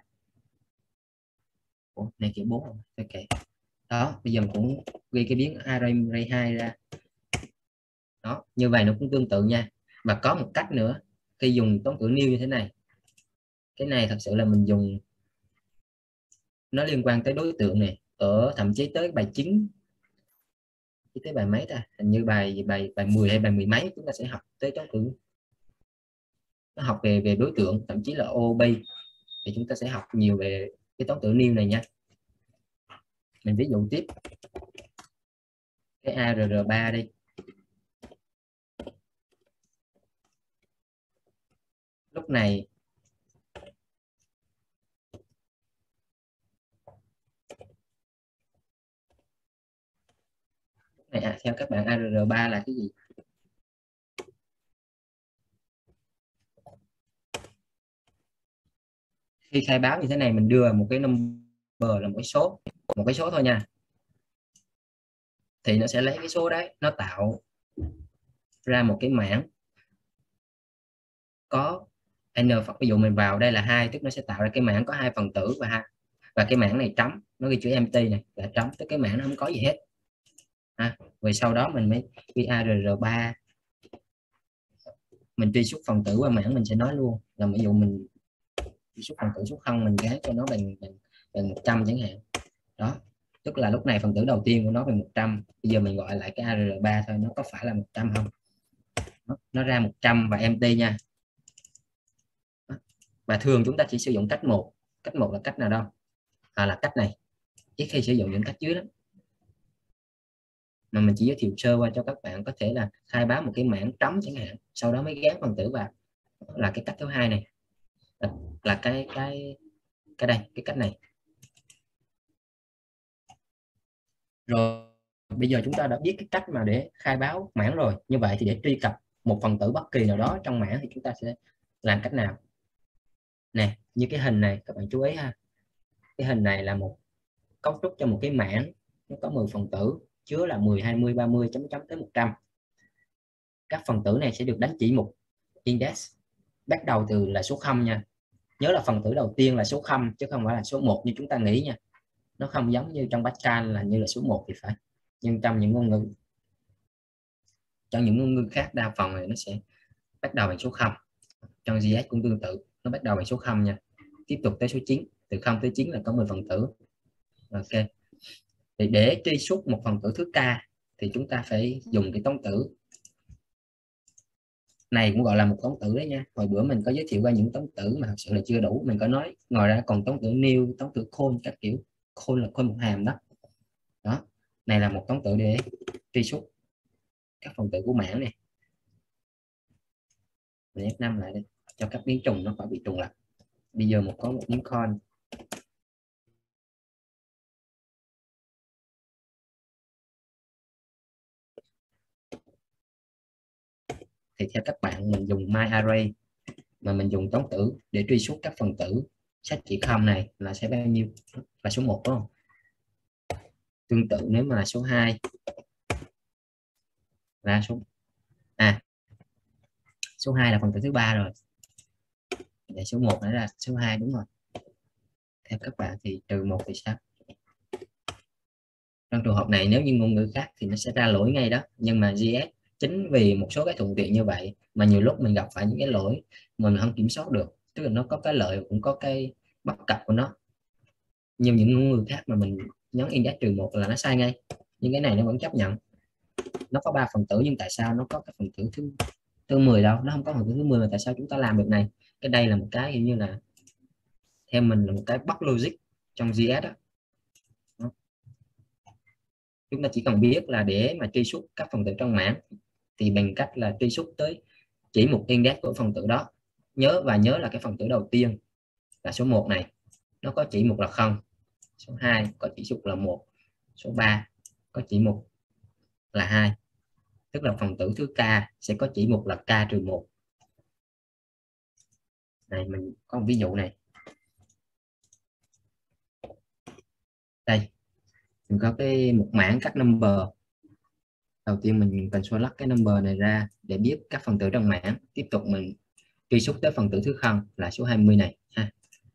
Ủa, này kiểu 4 ok. Đó, bây giờ mình cũng ghi cái biến array 2 ra. Đó, như vậy nó cũng tương tự nha. Và có một cách nữa khi dùng toán cử new như thế này. Cái này thật sự là mình dùng nó liên quan tới đối tượng này, ở thậm chí tới bài 9, tới bài mấy ta, hình như bài 10 hay bài 10 mấy chúng ta sẽ học tới toán cử, nó học về đối tượng, thậm chí là OB thì chúng ta sẽ học nhiều về cái toán cử new này nha. Mình ví dụ tiếp cái ARR3 đi. Lúc này theo các bạn ARR3 là cái gì? Khi khai báo như thế này mình đưa một cái number là một cái số thôi nha, thì nó sẽ lấy cái số đấy, nó tạo ra một cái mảng có n phần, ví dụ mình vào đây là 2, tức nó sẽ tạo ra cái mảng có 2 phần tử và cái mảng này trống, nó ghi chữ empty này là trống, tức cái mảng nó không có gì hết. Rồi sau đó mình mới ghi ARR3, mình truy xuất phần tử qua mảng, mình sẽ nói luôn là ví dụ mình truy xuất phần tử số 0 mình gán cho nó bằng 100 chẳng hạn. Đó, tức là lúc này phần tử đầu tiên của nó bằng 100, bây giờ mình gọi lại cái ARR3 thôi, nó có phải là 100 không? Nó ra 100 và empty nha. Và thường chúng ta chỉ sử dụng cách một là cách nào đâu, là cách này, ít khi sử dụng những cách dưới lắm. Mà mình chỉ giới thiệu sơ qua cho các bạn có thể là khai báo một cái mảng trống chẳng hạn, sau đó mới gán phần tử vào, là cái cách thứ hai này, là cái đây, cái cách này. Rồi bây giờ chúng ta đã biết cái cách mà để khai báo mảng rồi, như vậy thì để truy cập một phần tử bất kỳ nào đó trong mảng thì chúng ta sẽ làm cách nào nè? Như cái hình này các bạn chú ý ha, cái hình này là một cấu trúc cho một cái mảng, nó có 10 phần tử chứa là 10, 20, 30 chấm chấm tới 100. Các phần tử này sẽ được đánh chỉ mục index, bắt đầu từ là số 0 nha. Nhớ là phần tử đầu tiên là số 0 chứ không phải là số 1 như chúng ta nghĩ nha. Nó không giống như trong Pascal là như là số 1 thì phải, nhưng trong những ngôn ngữ khác đa phần này nó sẽ bắt đầu bằng số 0. Trong JS cũng tương tự, nó bắt đầu bằng số 0 nha, tiếp tục tới số 9, từ 0 tới 9 là có 10 phần tử. Ok, thì để truy xuất một phần tử thứ k thì chúng ta phải dùng cái toán tử này, cũng gọi là một toán tử đấy nha. Hồi bữa mình có giới thiệu qua những toán tử mà thật sự là chưa đủ, mình có nói ngoài ra còn toán tử new, toán tử call các kiểu. Call là call một hàm đó. Đó, này là một toán tử để truy xuất các phần tử của mảng này. Mình F5 lại đây cho các biến trùng nó khỏi bị trùng lặp. Bây giờ có một miếng con, thì theo các bạn mình dùng myArray mà mình dùng toán tử để truy xuất các phần tử sách chỉ không này là sẽ bao nhiêu? Là số 1 đúng không? Tương tự nếu mà là số 2 là số 2 là phần tử thứ ba rồi, để số 1 nữa là số 2 đúng rồi. Theo các bạn thì trừ 1 thì sao? Trong trường hợp này nếu như ngôn ngữ khác thì nó sẽ ra lỗi ngay đó, nhưng mà JS chính vì một số cái thuận tiện như vậy mà nhiều lúc mình gặp phải những cái lỗi mà mình không kiểm soát được, tức là nó có cái lợi cũng có cái bất cập của nó. Như những ngôn ngữ khác mà mình nhấn index -1 là nó sai ngay, nhưng cái này nó vẫn chấp nhận. Nó có 3 phần tử nhưng tại sao nó có cái phần tử thứ 10 đâu? Nó không có phần tử thứ 10 mà tại sao chúng ta làm được này? Cái đây là một cái hình như là theo mình là một cái bất logic trong JS đó. Chúng ta chỉ cần biết là để mà truy xuất các phần tử trong mảng thì bằng cách là truy xuất tới chỉ một index của phần tử đó. Nhớ là cái phần tử đầu tiên là số 1 này, nó có chỉ mục là 0, số 2 có chỉ số là 1, số 3 có chỉ mục là 2, tức là phần tử thứ k sẽ có chỉ mục là k-1. Này mình có một ví dụ này. Đây, mình có cái một mảng các number. Đầu tiên mình cần số lắc cái number này ra để biết các phần tử trong mảng. Tiếp tục mình truy xuất tới phần tử thứ 0 là số 20 này ha.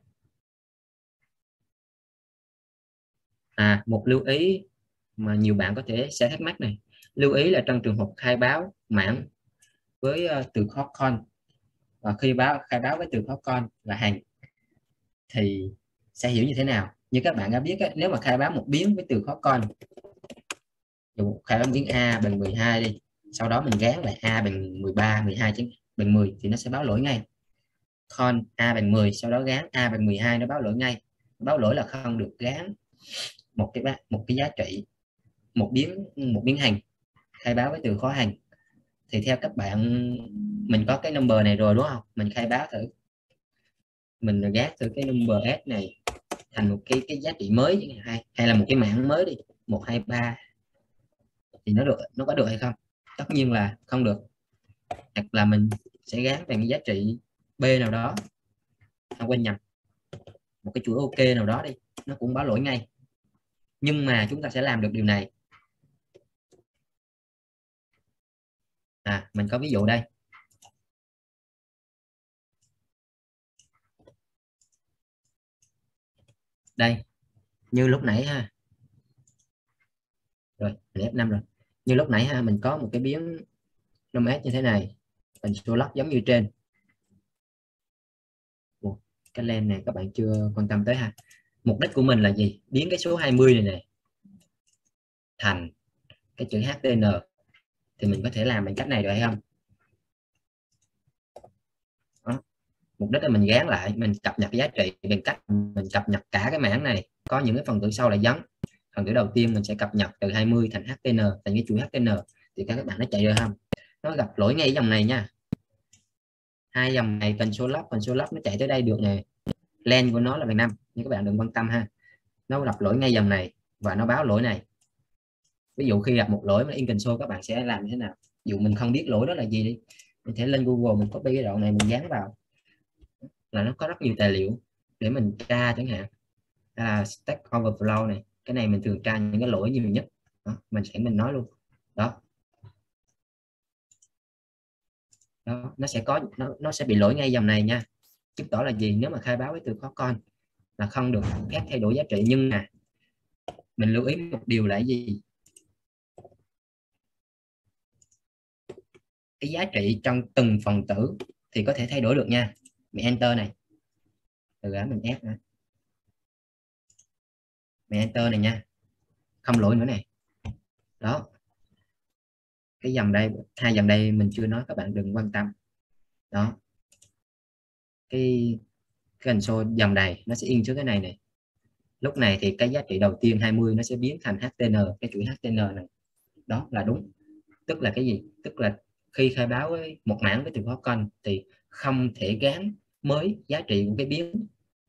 Một lưu ý mà nhiều bạn có thể sẽ thắc mắc này. Lưu ý là trong trường hợp khai báo mảng với từ khó con, và khi khai báo với từ khó con là hàng, thì sẽ hiểu như thế nào? Như các bạn đã biết nếu mà khai báo một biến với từ khó con, khai báo biến a bằng 12 đi, sau đó mình gán lại a bằng 13, 12 bằng 10 thì nó sẽ báo lỗi ngay. Con a bằng 10 sau đó gán a bằng 12 nó báo lỗi ngay. Báo lỗi là không được gán một cái giá trị, một biến hành khai báo với từ khó hành. Thì theo các bạn, mình có cái number này rồi đúng không? Mình khai báo thử, mình gác thử cái number s này thành một cái giá trị mới, hay là một cái mảng mới đi, 123, thì nó có được hay không? Tất nhiên là không được. Hoặc là mình sẽ gán bằng giá trị b nào đó, không, quên nhầm, một cái chuỗi ok nào đó đi, nó cũng báo lỗi ngay. Nhưng mà chúng ta sẽ làm được điều này. Mình có ví dụ đây. Đây, như lúc nãy ha. Rồi, mình F5 rồi. Như lúc nãy ha, mình có một cái biến 5S như thế này, mình số log giống như trên. Cái len này các bạn chưa quan tâm tới ha. Mục đích của mình là gì? Biến cái số 20 này nè thành cái chữ HTN, thì mình có thể làm bằng cách này được hay không? Đó. Mục đích là mình gán lại, mình cập nhật giá trị bằng cách mình cập nhật cả cái mảng này, có những cái phần tử sau là dấn. Phần tử đầu tiên mình sẽ cập nhật từ 20 thành HTN, thành cái chuỗi HTN, thì các bạn nó chạy được không? Nó gặp lỗi ngay dòng này nha. Hai dòng này console log nó chạy tới đây được nè, len của nó là bằng 5, nhưng các bạn đừng quan tâm ha. Nó gặp lỗi ngay dòng này và nó báo lỗi này. Ví dụ khi gặp một lỗi mà in console, các bạn sẽ làm như thế nào? Ví dụ mình không biết lỗi đó là gì đi, mình thể lên Google, mình copy cái đoạn này mình dán vào, là nó có rất nhiều tài liệu để mình tra, chẳng hạn là Stack Overflow này, cái này mình thường tra những cái lỗi nhiều nhất đó, mình nói luôn đó. Đó, nó sẽ có nó sẽ bị lỗi ngay dòng này nha, chứng tỏ là gì? Nếu mà khai báo với từ khó con là không được phép thay đổi giá trị. Nhưng mà mình lưu ý một điều là gì? Cái giá trị trong từng phần tử thì có thể thay đổi được nha. Mình enter này, từ đó mình ép nữa, mình enter này nha, không lỗi nữa này. Đó, cái dòng đây, hai dòng đây mình chưa nói, các bạn đừng quan tâm. Đó, cái console dòng này nó sẽ in trước cái này này. Lúc này thì cái giá trị đầu tiên 20 nó sẽ biến thành HTN, cái chuỗi HTN này. Đó là đúng. Tức là cái gì? Tức là khi khai báo với một mảng với từ khóa con thì không thể gán mới giá trị của cái biến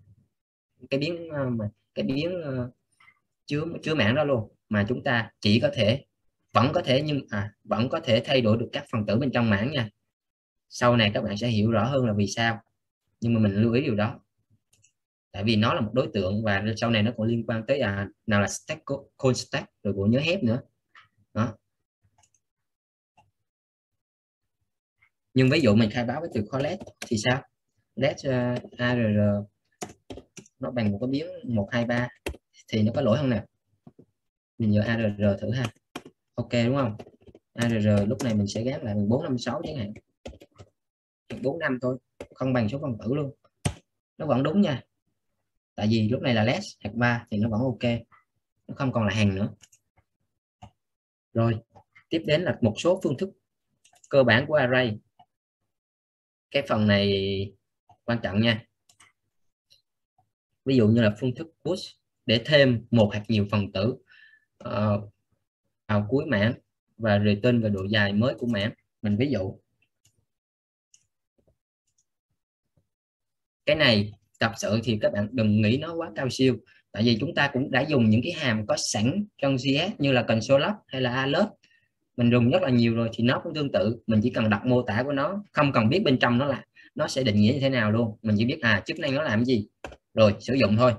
chứa mảng đó luôn, mà chúng ta chỉ có thể vẫn có thể thay đổi được các phần tử bên trong mảng nha. Sau này các bạn sẽ hiểu rõ hơn là vì sao, nhưng mà mình lưu ý điều đó, tại vì nó là một đối tượng và sau này nó còn liên quan tới nào là stack, call stack, rồi bộ nhớ hép nữa đó. Nhưng ví dụ mình khai báo với từ khó let thì sao? Let arr nó bằng một cái biến 123 thì nó có lỗi không nè? Mình giờ arr thử ha. Ok đúng không? Arr lúc này mình sẽ gán lại 456 chẳng hạn, 45 thôi, không bằng số phần tử luôn, nó vẫn đúng nha, tại vì lúc này là less hoặc 3 thì nó vẫn ok, nó không còn là hàng nữa. Rồi tiếp đến là một số phương thức cơ bản của array. Cái phần này quan trọng nha. Ví dụ như là phương thức push để thêm một hoặc nhiều phần tử vào cuối mảng và return về độ dài mới của mảng. Mình ví dụ cái này tập sự thì các bạn đừng nghĩ nó quá cao siêu, tại vì chúng ta cũng đã dùng những cái hàm có sẵn trong JS như là console log hay là alert, mình dùng rất là nhiều rồi, thì nó cũng tương tự, mình chỉ cần đọc mô tả của nó, không cần biết bên trong nó là nó sẽ định nghĩa như thế nào luôn, mình chỉ biết chức năng nó làm gì rồi sử dụng thôi.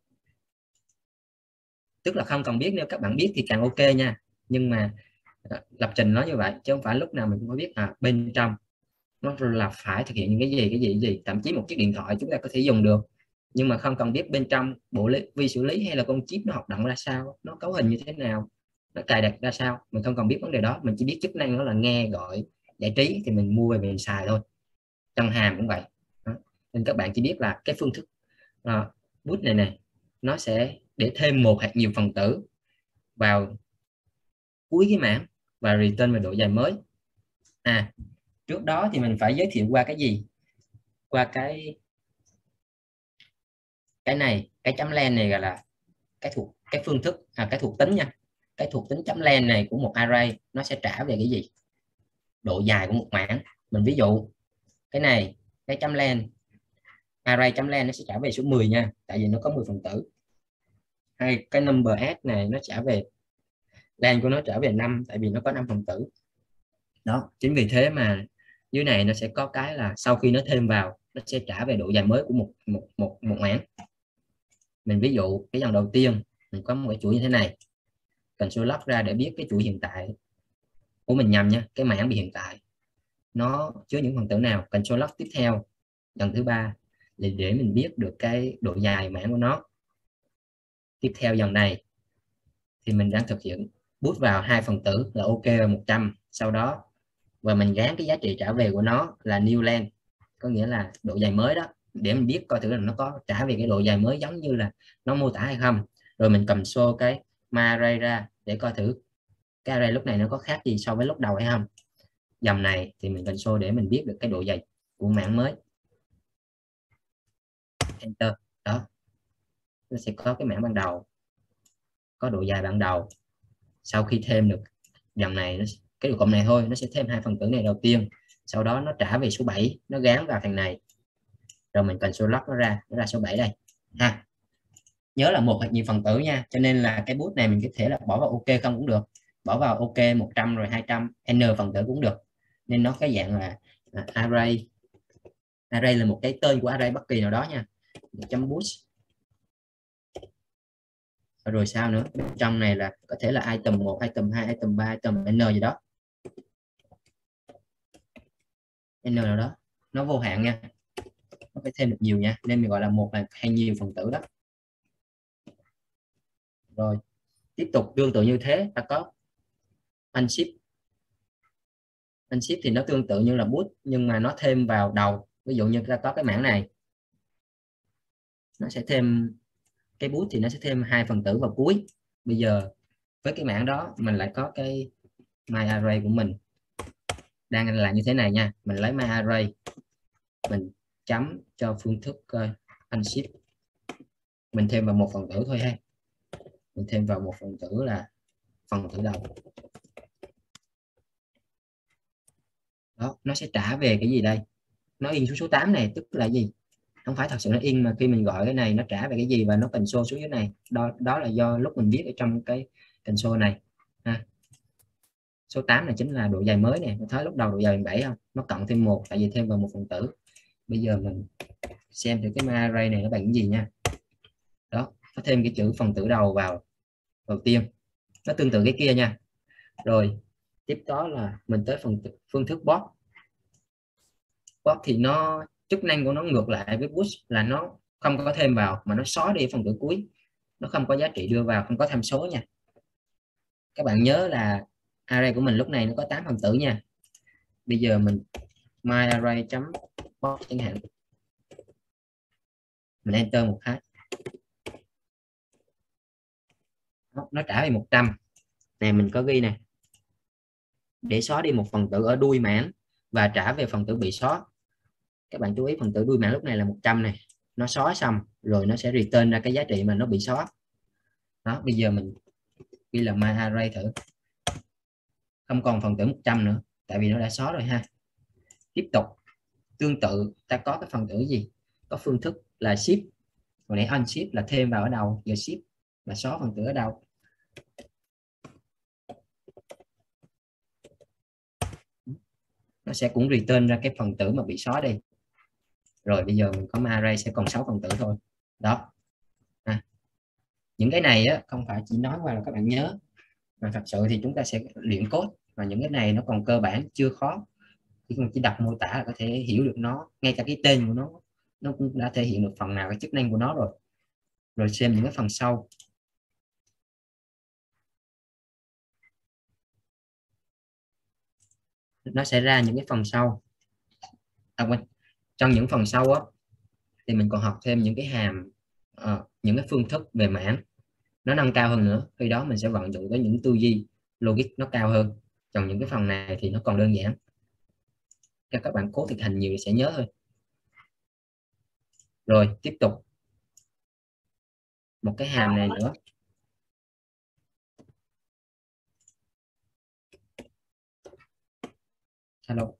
Tức là không cần biết, nếu các bạn biết thì càng ok nha, nhưng mà lập trình nó như vậy chứ không phải lúc nào mình cũng biết bên trong nó là phải thực hiện những cái gì. Thậm chí một chiếc điện thoại chúng ta có thể dùng được, nhưng mà không cần biết bên trong bộ vi xử lý hay là con chip nó hoạt động ra sao, nó cấu hình như thế nào, nó cài đặt ra sao, mình không cần biết vấn đề đó, mình chỉ biết chức năng nó là nghe, gọi, giải trí thì mình mua về mình xài thôi. Trong hàm cũng vậy đó. Nên các bạn chỉ biết là cái phương thức boot này nó sẽ để thêm một hoặc nhiều phần tử vào cuối cái mảng và return về độ dài mới. Trước đó thì mình phải giới thiệu qua cái gì, qua cái này, cái chấm len này gọi là cái phương thức cái thuộc tính nha. Cái thuộc tính chấm len này của một array nó sẽ trả về cái gì? Độ dài của một mảng. Mình ví dụ cái này, cái chấm len, array chấm len nó sẽ trả về số 10 nha, tại vì nó có 10 phần tử. Hay cái number s này nó trả về len của nó trả về 5, tại vì nó có 5 phần tử. Đó, chính vì thế mà dưới này nó sẽ có cái là sau khi nó thêm vào nó sẽ trả về độ dài mới của một mảng. Mình ví dụ cái dòng đầu tiên mình có một cái chuỗi như thế này, console log ra để biết cái chuỗi hiện tại của mình, nhầm nha, cái mảng bị hiện tại nó chứa những phần tử nào. Console log tiếp theo dòng thứ ba để mình biết được cái độ dài mảng của nó. Tiếp theo dòng này thì mình đang thực hiện bút vào 2 phần tử là ok và 100, sau đó và mình gán cái giá trị trả về của nó là new length, có nghĩa là độ dài mới đó, để mình biết coi thử là nó có trả về cái độ dài mới giống như là nó mô tả hay không. Rồi mình cầm xô cái array ra để coi thử cái array lúc này nó có khác gì so với lúc đầu hay không. Dòng này thì mình cần xô để mình biết được cái độ dài của mảng mới. Enter. Đó, nó sẽ có cái mảng ban đầu, có độ dài ban đầu. Sau khi thêm được dòng này, cái cộng này thôi, nó sẽ thêm 2 phần tử này đầu tiên, sau đó nó trả về số 7, nó gán vào thằng này, rồi mình cần số log nó ra số 7 đây ha. Nhớ là một hoặc nhiều phần tử nha, cho nên là cái bút này mình có thể là bỏ vào ok không cũng được, bỏ vào ok 100 rồi 200 n phần tử cũng được, nên nó cái dạng là array là một cái tên của array bất kỳ nào đó nha. Chấm boost rồi sao nữa, bên trong này là có thể là item 1, item 2, item 3, item n gì đó, n nào đó, nó vô hạn nha, nó phải thêm được nhiều nha, nên mình gọi là một hay nhiều phần tử đó. Rồi tiếp tục tương tự như thế, ta có unship. Unship thì nó tương tự như là boot, nhưng mà nó thêm vào đầu. Ví dụ như ta có cái mảng này, nó sẽ thêm cái boot thì nó sẽ thêm 2 phần tử vào cuối. Bây giờ với cái mảng đó mình lại có cái myArray của mình đang là như thế này nha. Mình lấy myArray, mình chấm cho phương thức unship, mình thêm vào một phần tử thôi ha. Mình thêm vào một phần tử là phần tử đầu. Đó, nó sẽ trả về cái gì đây? Nó in số 8 này, tức là gì? Không phải thật sự nó in, mà khi mình gọi cái này nó trả về cái gì và nó console xuống dưới này. Đó là do lúc mình viết ở trong cái console này ha. Số 8 này chính là độ dài mới này, thấy lúc đầu độ dài 7 không? Nó cộng thêm 1 tại vì thêm vào một phần tử. Bây giờ mình xem thử cái array này nó bằng cái gì nha. Đó, có thêm cái chữ phần tử đầu vào đầu tiên. Nó tương tự cái kia nha. Rồi tiếp đó là mình tới phương thức bot. Bot thì nó chức năng của nó ngược lại với push, là nó không có thêm vào mà nó xóa đi phần tử cuối, nó không có giá trị đưa vào, không có tham số nha. Các bạn nhớ là array của mình lúc này nó có 8 phần tử nha. Bây giờ mình myArray chấm bot chẳng hạn, mình enter một cái, nó trả về 100 này. Mình có ghi này để xóa đi một phần tử ở đuôi mảng và trả về phần tử bị xóa. Các bạn chú ý phần tử đuôi mảng lúc này là 100 này, nó xóa xong rồi nó sẽ return ra cái giá trị mà nó bị xóa. Đó, bây giờ mình ghi là myArray thử, không còn phần tử 100 nữa tại vì nó đã xóa rồi ha. Tiếp tục tương tự ta có cái phần tử gì, có phương thức là ship. Hồi nãy unship là thêm vào ở đâu, giờ ship là xóa phần tử ở đâu. Nó sẽ cũng return ra cái phần tử mà bị xóa đi. Rồi bây giờ mình có array sẽ còn 6 phần tử thôi. Đó. Những cái này á, không phải chỉ nói qua là các bạn nhớ, mà thật sự thì chúng ta sẽ luyện code, và những cái này nó còn cơ bản, chưa khó. Chỉ đọc mô tả là có thể hiểu được nó, ngay cả cái tên của nó cũng đã thể hiện được phần nào cái chức năng của nó rồi. Rồi xem những cái phần sau. Nó sẽ ra những cái phần sau. Trong những phần sau á, thì mình còn học thêm những cái hàm, những cái phương thức về mảng nó nâng cao hơn nữa. Khi đó mình sẽ vận dụng với những tư duy logic nó cao hơn. Trong những cái phần này thì nó còn đơn giản, các bạn cố thực hành nhiều sẽ nhớ thôi. Rồi tiếp tục một cái hàm này nữa. Hello.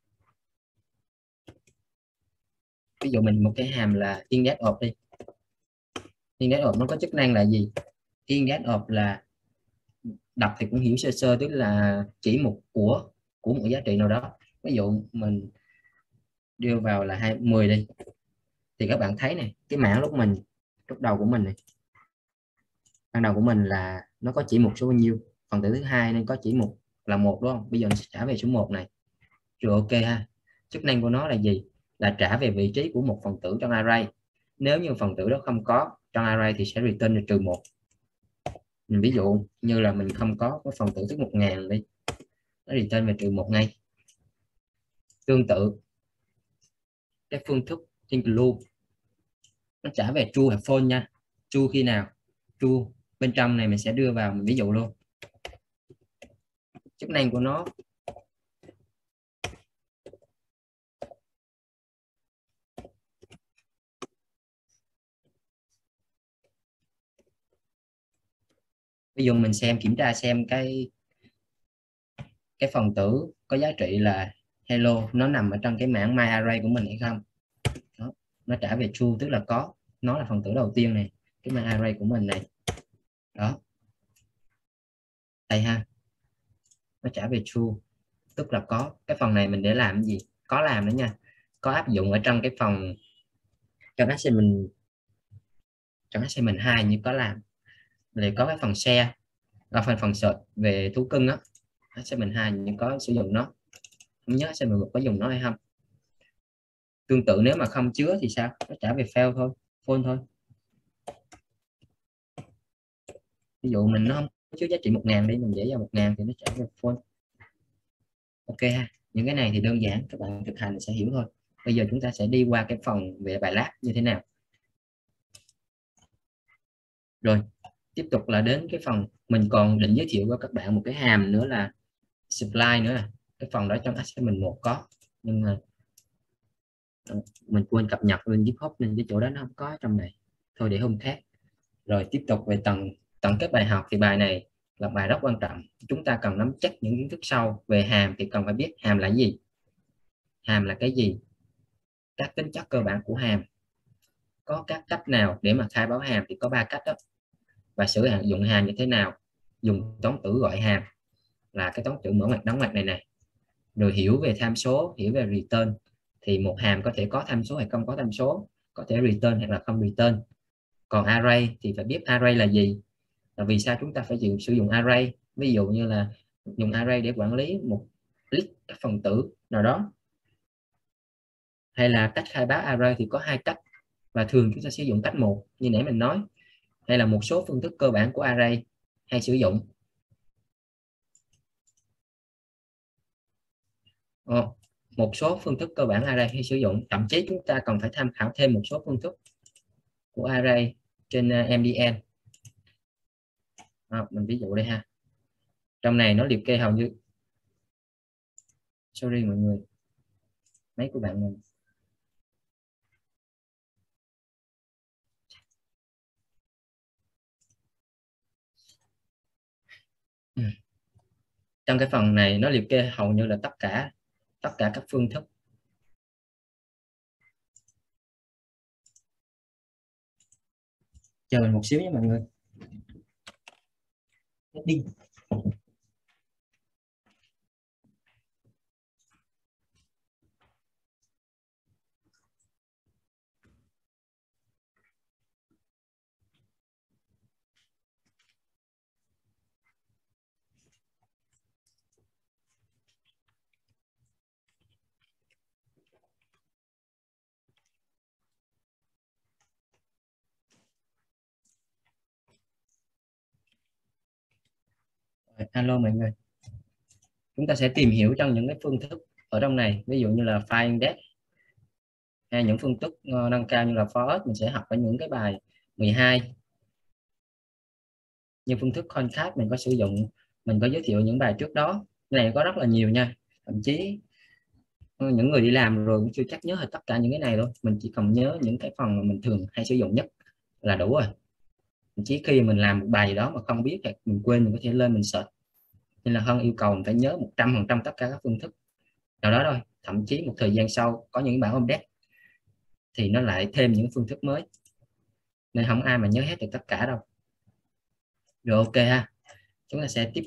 Ví dụ mình một cái hàm là index of đi. Index of nó có chức năng là gì? Index of là đọc thì cũng hiểu sơ sơ, tức là chỉ một của một giá trị nào đó. Ví dụ mình đưa vào là 20 đi, thì các bạn thấy này, cái mã lúc đầu của mình này, ban đầu của mình là nó có chỉ một số bao nhiêu, phần tử thứ hai nên có chỉ một là một, đúng không? Bây giờ nó sẽ trả về số 1 này. Rồi ok ha. Chức năng của nó là gì? Là trả về vị trí của một phần tử trong array. Nếu như phần tử đó không có trong array thì sẽ return là -1. Mình ví dụ như là mình không có cái phần tử thứ 1000 đi, nó return về -1 ngay. Tương tự cái phương thức include nó trả về true hay false nha. True khi nào? True bên trong này mình sẽ đưa vào, mình ví dụ luôn. Chức năng của nó ví dụ mình kiểm tra xem cái phần tử có giá trị là hello nó nằm ở trong cái mảng myArray của mình hay không. Đó. Nó trả về true tức là có, nó là phần tử đầu tiên này, cái myArray của mình này. Đó, đây ha, nó trả về true tức là có. Cái phần này mình để làm cái gì? Có làm nữa nha, có áp dụng ở trong cái phần trong assignment 2 như có làm để có cái phần share, là phần search về thú cưng á. Assignment 2 nhưng có sử dụng nó, không nhớ assignment 1 có dùng nó hay không. Tương tự nếu mà không chứa thì sao? Nó trả về fail thôi, false thôi. Ví dụ mình nó không chứa giá trị 1000 đi, mình để vào 1000 thì nó trả về false. Ok ha. Những cái này thì đơn giản, các bạn thực hành sẽ hiểu thôi. Bây giờ chúng ta sẽ đi qua cái phần về bài lab như thế nào. Rồi tiếp tục là đến cái phần mình còn định giới thiệu với các bạn một cái hàm nữa là supply nữa. Cái phần đó trong assignment 1 có, nhưng mà mình quên cập nhật lên GitHub nên cái chỗ đó nó không có trong này, thôi để hôm khác. Rồi tiếp tục về tổng kết bài học thì bài này là bài rất quan trọng. Chúng ta cần nắm chắc những kiến thức sau. Về hàm thì cần phải biết hàm là gì, hàm là cái gì, các tính chất cơ bản của hàm, có các cách nào để mà khai báo hàm thì có 3 cách đó, và sử dụng hàm như thế nào, dùng toán tử gọi hàm là cái toán tử mở ngoặc đóng ngoặc này này. Rồi hiểu về tham số, hiểu về return, thì một hàm có thể có tham số hay không có tham số, có thể return hay là không return. Còn array thì phải biết array là gì, là vì sao chúng ta phải sử dụng array. Ví dụ như là dùng array để quản lý một list các phần tử nào đó, hay là cách khai báo array thì có 2 cách, và thường chúng ta sử dụng cách 1 như nãy mình nói, hay là một số phương thức cơ bản của array hay sử dụng. Một số phương thức cơ bản array hay sử dụng, thậm chí chúng ta còn phải tham khảo thêm một số phương thức của array trên MDN. Mình ví dụ đây ha. Trong này nó liệt kê hầu như, sorry mọi người, mấy của bạn mình trong cái phần này nó liệt kê hầu như là tất cả các phương thức. Chờ mình một xíu nha mọi người. Đi. Alo mọi người, chúng ta sẽ tìm hiểu trong những cái phương thức ở trong này, ví dụ như là file index hay những phương thức nâng cao như là for mình sẽ học ở những cái bài 12. Như phương thức concat mình có sử dụng, mình có giới thiệu những bài trước đó. Cái này có rất là nhiều nha, thậm chí những người đi làm rồi cũng chưa chắc nhớ hết tất cả những cái này đâu, mình chỉ cần nhớ những cái phần mà mình thường hay sử dụng nhất là đủ rồi. Thậm chí khi mình làm một bài gì đó mà không biết hoặc mình quên, mình có thể lên mình search, nên là Hân yêu cầu mình phải nhớ 100% tất cả các phương thức nào đó thôi. Thậm chí một thời gian sau có những bản update thì nó lại thêm những phương thức mới, nên không ai mà nhớ hết được tất cả đâu. Rồi ok ha, chúng ta sẽ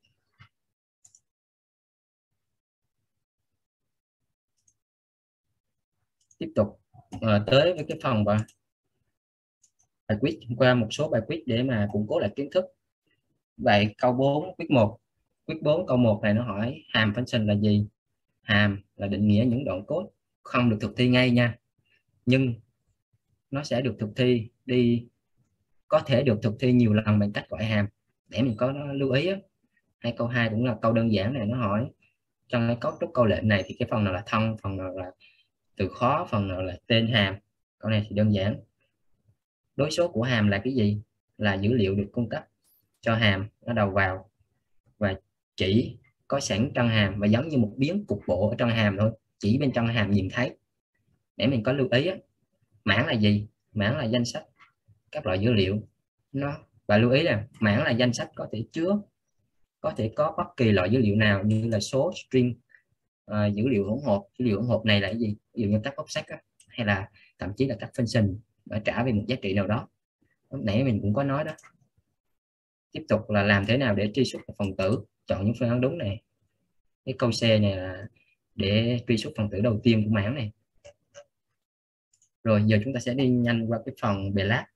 tiếp tục tới với cái phần bài quiz. Qua một số bài quiz để mà củng cố lại kiến thức. Vậy câu 4 quiz 4 câu 1 này nó hỏi hàm function là gì. Hàm là định nghĩa những đoạn code không được thực thi ngay nha, nhưng nó sẽ được thực thi có thể được thực thi nhiều lần bằng cách gọi hàm, để mình có lưu ý á. Hay câu 2 cũng là câu đơn giản này, nó hỏi trong cái cấu trúc câu lệnh này thì cái phần nào là thân, phần nào là từ khó, phần nào là tên hàm. Câu này thì đơn giản. Đối số của hàm là cái gì? Là dữ liệu được cung cấp cho hàm nó đầu vào và chỉ có sẵn trong hàm, và giống như một biến cục bộ ở trong hàm thôi, chỉ bên trong hàm nhìn thấy. Để mình có lưu ý á, mảng là gì? Mảng là danh sách các loại dữ liệu nó, và lưu ý là mảng là danh sách có thể chứa, có thể có bất kỳ loại dữ liệu nào như là số, string, dữ liệu hỗn hợp. Dữ liệu hỗn hợp này là cái gì? Ví dụ như các object á, hay là thậm chí là các function đã trả về một giá trị nào đó. Lúc nãy mình cũng có nói đó. Tiếp tục là làm thế nào để truy xuất một phần tử, chọn những phương án đúng này. Cái câu C này là để truy xuất phần tử đầu tiên của mảng này. Rồi giờ chúng ta sẽ đi nhanh qua cái phần bài lab.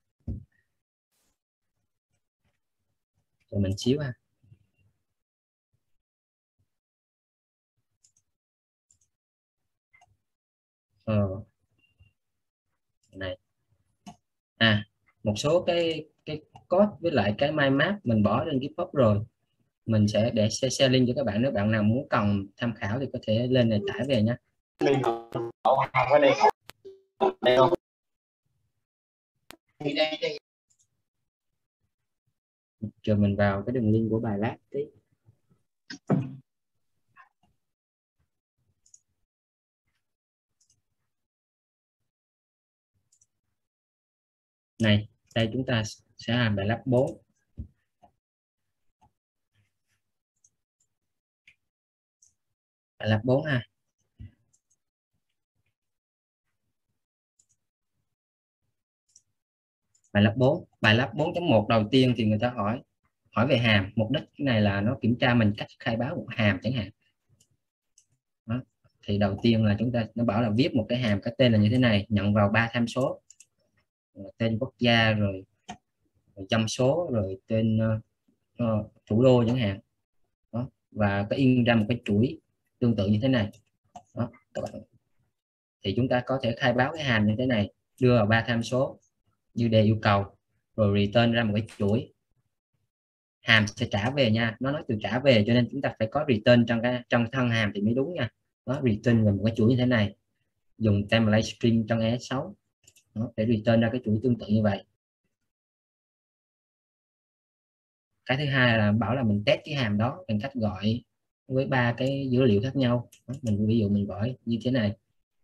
Rồi mình xíu ha. Này một số cái code với lại cái mind map mình bỏ trên GitHub rồi, mình sẽ để share link cho các bạn, nếu bạn nào muốn cần tham khảo thì có thể lên này tải về nhé. Chờ mình vào cái đường link của bài lab tí. Này, đây chúng ta sẽ làm bài lab 4. Bài lab 4 ha. Bài lab 4, bài lab 4.1 đầu tiên thì người ta hỏi về hàm. Mục đích này là nó kiểm tra mình cách khai báo một hàm chẳng hạn. Đó. Thì đầu tiên là nó bảo là viết một cái hàm có tên là như thế này, nhận vào 3 tham số, tên quốc gia, rồi chấm số, rồi tên thủ đô chẳng hạn. Đó. Và có in ra một cái chuỗi tương tự như thế này. Đó, các bạn. Thì chúng ta có thể khai báo cái hàm như thế này, đưa vào 3 tham số như đề yêu cầu, rồi return ra một cái chuỗi. Hàm sẽ trả về nha, nó nói từ trả về cho nên chúng ta phải có return trong thân hàm thì mới đúng nha. Nó return về một cái chuỗi như thế này, dùng template string trong ES6 để return ra cái chuỗi tương tự như vậy. Cái thứ hai là bảo là mình test cái hàm đó bằng cách gọi với 3 cái dữ liệu khác nhau. Mình ví dụ mình gọi như thế này,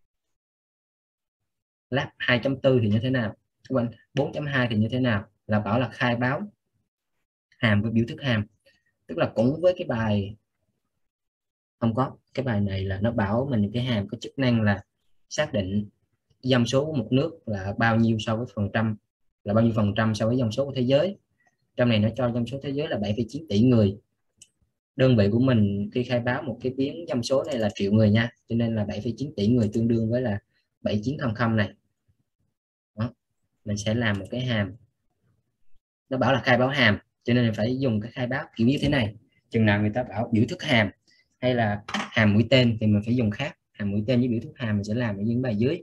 lab 2.4 thì như thế nào, 4.2 thì như thế nào, là bảo là khai báo hàm với biểu thức hàm. Tức là cũng với cái bài không có, cái bài này là nó bảo mình cái hàm có chức năng là xác định dân số của một nước là bao nhiêu so với phần trăm là bao nhiêu phần trăm so với dân số của thế giới. Trong này nó cho dân số thế giới là 7,9 tỷ người. Đơn vị của mình khi khai báo một cái biến dân số này là triệu người nha, cho nên là 7,9 tỷ người tương đương với là 7900 này. Đó. Mình sẽ làm một cái hàm, nó bảo là khai báo hàm cho nên phải dùng cái khai báo kiểu như thế này. Chừng nào người ta bảo biểu thức hàm hay là hàm mũi tên thì mình phải dùng khác. Hàm mũi tên với biểu thức hàm mình sẽ làm ở những bài dưới.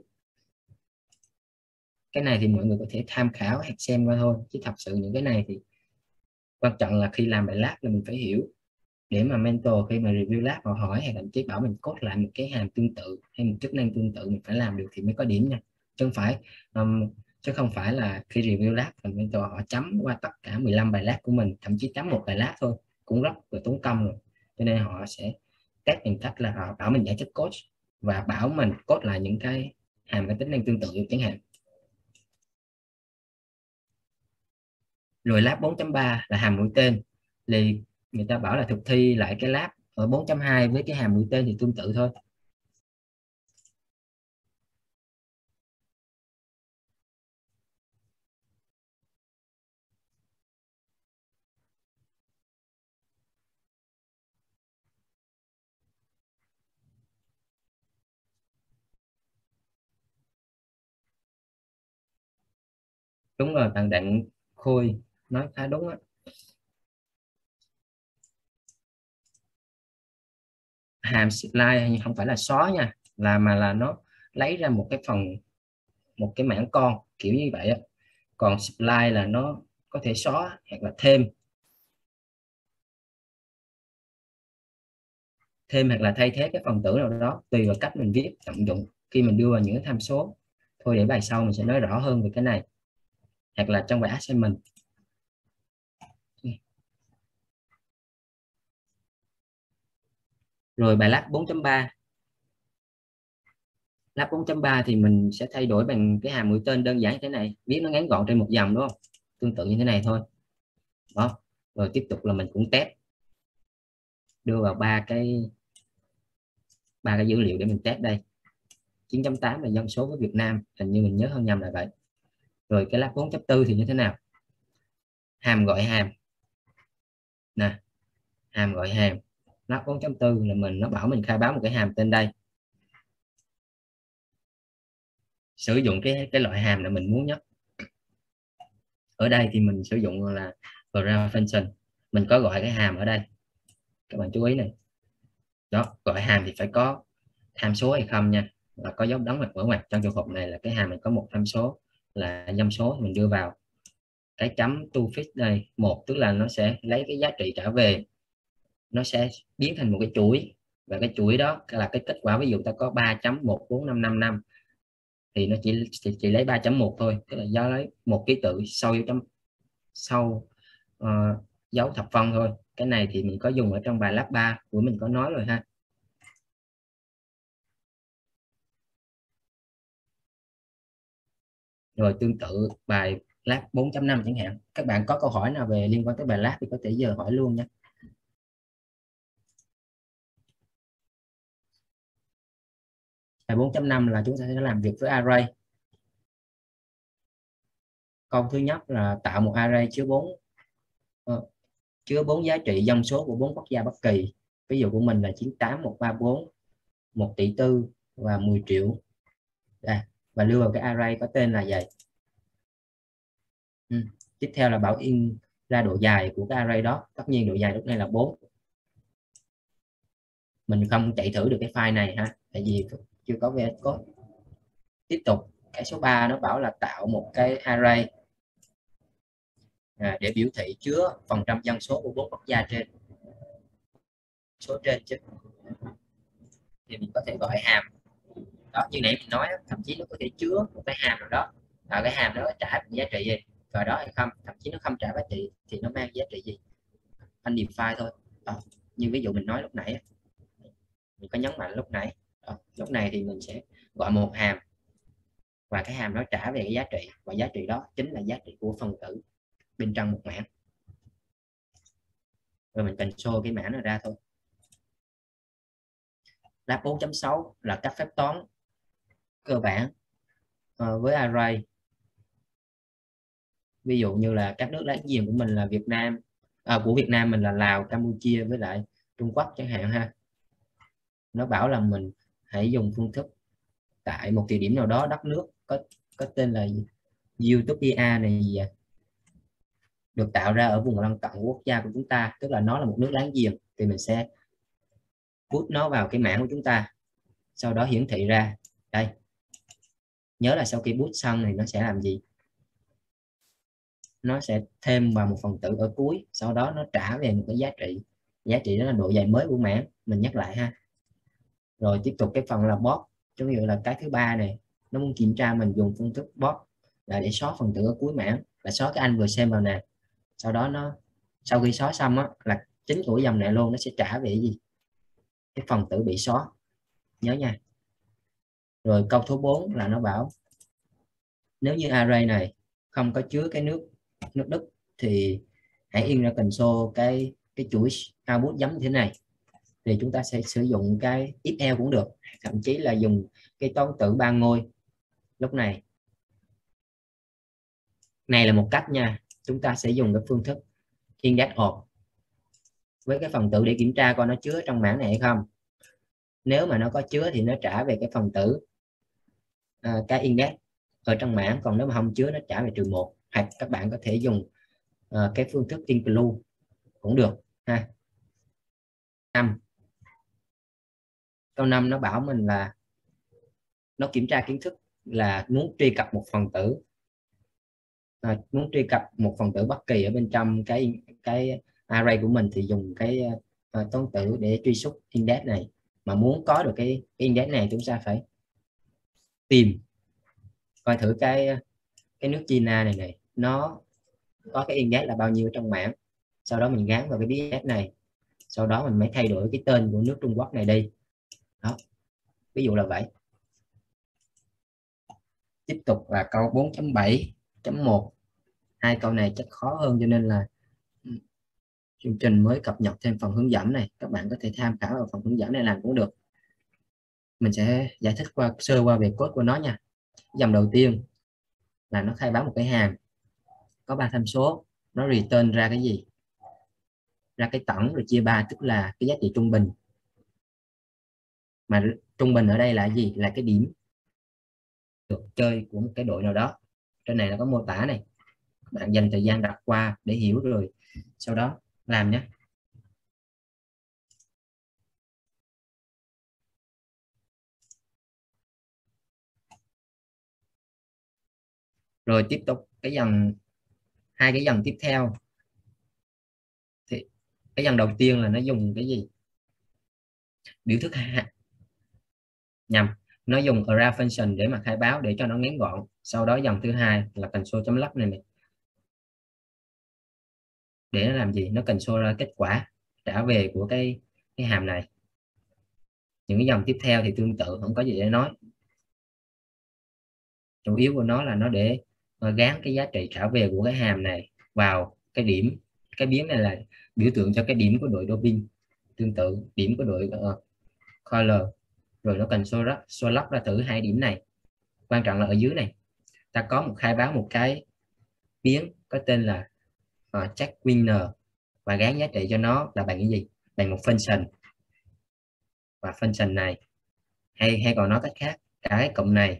Cái này thì mọi người có thể tham khảo hoặc xem qua thôi, chứ thật sự những cái này thì quan trọng là khi làm bài lab là mình phải hiểu, để mà mentor khi mà review lab họ hỏi hay thậm chí bảo mình code lại một cái hàm tương tự hay một chức năng tương tự mình phải làm được thì mới có điểm nha, chứ không phải là khi review lab thì mentor họ chấm qua tất cả 15 bài lab của mình, thậm chí chấm một bài lab thôi cũng rất là tốn công rồi. Cho nên họ sẽ test bằng cách là họ bảo mình giải thích code và bảo mình code lại những cái hàm cái tính năng tương tự chẳng hạn. Rồi lab 4.3 là hàm mũi tên, thì người ta bảo là thực thi lại cái lab ở 4.2 với cái hàm mũi tên thì tương tự thôi. Đúng rồi, bạn Đặng Khôi nói khá đúng á. Hàm slide không phải là xóa nha, mà là nó lấy ra một cái phần, một cái mảng con kiểu như vậy á. Còn slide là nó có thể xóa hoặc là thêm hoặc là thay thế cái phần tử nào đó tùy vào cách mình viết trọng dụng khi mình đưa vào những cái tham số. Thôi để bài sau mình sẽ nói rõ hơn về cái này, hoặc là trong bài assignment. Rồi bài lab 4.3, lab 4.3 thì mình sẽ thay đổi bằng cái hàm mũi tên đơn giản như thế này, viết nó ngắn gọn trên một dòng đúng không, tương tự như thế này thôi. Đó, rồi tiếp tục là mình cũng test, đưa vào ba cái dữ liệu để mình test đây. 9.8 là dân số của Việt Nam, hình như mình nhớ không nhầm là vậy. Rồi cái lab 4.4 thì như thế nào? Hàm gọi hàm nè, hàm gọi hàm. Lab 4.4 là nó bảo mình khai báo một cái hàm tên đây, sử dụng cái loại hàm là mình muốn nhất. Ở đây thì mình sử dụng là graph function, mình có gọi cái hàm ở đây, các bạn chú ý này. Đó, gọi hàm thì phải có tham số hay không nha, và có dấu đóng hoặc mở ngoặc. Trong trường hợp này là cái hàm mình có một tham số là dăm số, mình đưa vào cái chấm toFix đây một, tức là nó sẽ lấy cái giá trị trả về, nó sẽ biến thành một cái chuỗi, và cái chuỗi đó là cái kết quả. Ví dụ ta có 3.14555 thì nó chỉ lấy 3.1 thôi, tức là do lấy một ký tự sau dấu thập phân thôi. Cái này thì mình có dùng ở trong bài lab 3 của mình có nói rồi ha. Rồi tương tự bài lab 4.5 chẳng hạn, các bạn có câu hỏi nào về liên quan tới bài lab thì có thể giờ hỏi luôn nha. Bài 4.5 là chúng ta sẽ làm việc với array. Câu thứ nhất là tạo một array chứa 4 giá trị dân số của 4 quốc gia bất kỳ. Ví dụ của mình là 98, 134, 1 tỷ 4 và 10 triệu. Đây, và lưu vào cái array có tên là gì? Tiếp theo là bảo in ra độ dài của cái array đó. Tất nhiên độ dài lúc này là 4. Mình không chạy thử được cái file này ha, tại vì chưa có VS Code. Tiếp tục cái số 3 nó bảo là tạo một cái array để biểu thị chứa phần trăm dân số của 4 quốc gia trên, số trên chứ. Thì mình có thể gọi hàm đó, như nãy mình nói, thậm chí nó có thể chứa một cái hàm nào đó, và cái hàm đó trả giá trị gì rồi đó hay không, thậm chí nó không trả giá trị thì nó mang giá trị gì undefined thôi. Đó, như ví dụ mình nói lúc nãy, mình có nhấn mạnh lúc nãy. Đó, lúc này thì mình sẽ gọi một hàm và cái hàm đó trả về cái giá trị, và giá trị đó chính là giá trị của phần tử bên trong một mảng. Rồi mình console cái mảng này ra thôi. Lab 4.6 là các phép toán cơ bản với array. ví dụ như là các nước láng giềng của mình là Việt Nam, của Việt Nam mình là Lào, Campuchia với lại Trung Quốc chẳng hạn ha. Nó bảo là mình hãy dùng phương thức tại một địa điểm nào đó, đất nước có tên là Utopia này gì vậy? Được tạo ra ở vùng lân cận quốc gia của chúng ta, tức là nó là một nước láng giềng, thì mình sẽ put nó vào cái mảng của chúng ta, sau đó hiển thị ra đây. Nhớ là sau khi put xong thì nó sẽ làm gì? Nó sẽ thêm vào một phần tử ở cuối, sau đó nó trả về một cái giá trị đó là độ dài mới của mảng. Mình nhắc lại ha. Rồi tiếp tục cái phần là bot, giống như là cái thứ ba này, nó muốn kiểm tra mình dùng phương thức bot là để xóa phần tử ở cuối mảng, là xóa cái anh vừa xem vào nè. Sau đó nó sau khi xóa xong á, là chính của dòng này luôn, nó sẽ trả về gì? Cái phần tử bị xóa, nhớ nha. Rồi câu số 4 là nó bảo nếu như array này không có chứa cái nước Đức thì hãy in ra console cái chuỗi output giống như thế này. Thì chúng ta sẽ sử dụng cái if cũng được, thậm chí là dùng cái toán tử 3 ngôi. Lúc này là một cách nha, chúng ta sẽ dùng cái phương thức index of với cái phần tử để kiểm tra coi nó chứa trong mảng này hay không. Nếu mà nó có chứa thì nó trả về cái phần tử cái index ở trong mảng, còn nếu mà không chứa nó trả về -1. Hoặc các bạn có thể dùng cái phương thức include cũng được ha. 5. Câu 5 nó bảo mình là nó kiểm tra kiến thức là muốn truy cập một phần tử, muốn truy cập một phần tử bất kỳ ở bên trong cái array của mình thì dùng cái toán tử để truy xuất index này. Mà muốn có được cái index này chúng ta phải tìm coi thử cái nước China này nó có cái index là bao nhiêu trong mảng, sau đó mình gắn vào cái index này, sau đó mình mới thay đổi cái tên của nước Trung Quốc này đi đó, ví dụ là vậy. Tiếp tục là câu 4.7.1. hai câu này chắc khó hơn cho nên là chương trình mới cập nhật thêm phần hướng dẫn này, các bạn có thể tham khảo vào phần hướng dẫn này làm cũng được. Mình sẽ giải thích sơ qua về code của nó nha. Dòng đầu tiên là nó khai báo một cái hàm có 3 tham số, nó return ra cái gì? Ra cái tổng rồi chia 3, tức là cái giá trị trung bình. Mà trung bình ở đây là gì? Là cái điểm được chơi của một cái đội nào đó. Trên này là có mô tả này, các bạn dành thời gian đọc qua để hiểu rồi sau đó làm nhé. Rồi tiếp tục hai cái dòng tiếp theo thì cái dòng đầu tiên là nó dùng cái gì? Biểu thức nhầm, nó dùng array function để mà khai báo để cho nó ngắn gọn. Sau đó dòng thứ hai là console.log này, để nó làm gì? Nó console ra kết quả trả về của cái hàm này. Những cái dòng tiếp theo thì tương tự, không có gì để nói. Chủ yếu của nó là nó để gán cái giá trị trả về của cái hàm này vào cái điểm. Cái biến này là biểu tượng cho cái điểm của đội doping, tương tự điểm của đội color. Rồi nó console log ra thử hai điểm này. Quan trọng là ở dưới này ta có khai báo một cái biến có tên là check winner và gán giá trị cho nó là bằng cái gì? Bằng một function. Và function này hay còn nói cách khác, cả cái cụm này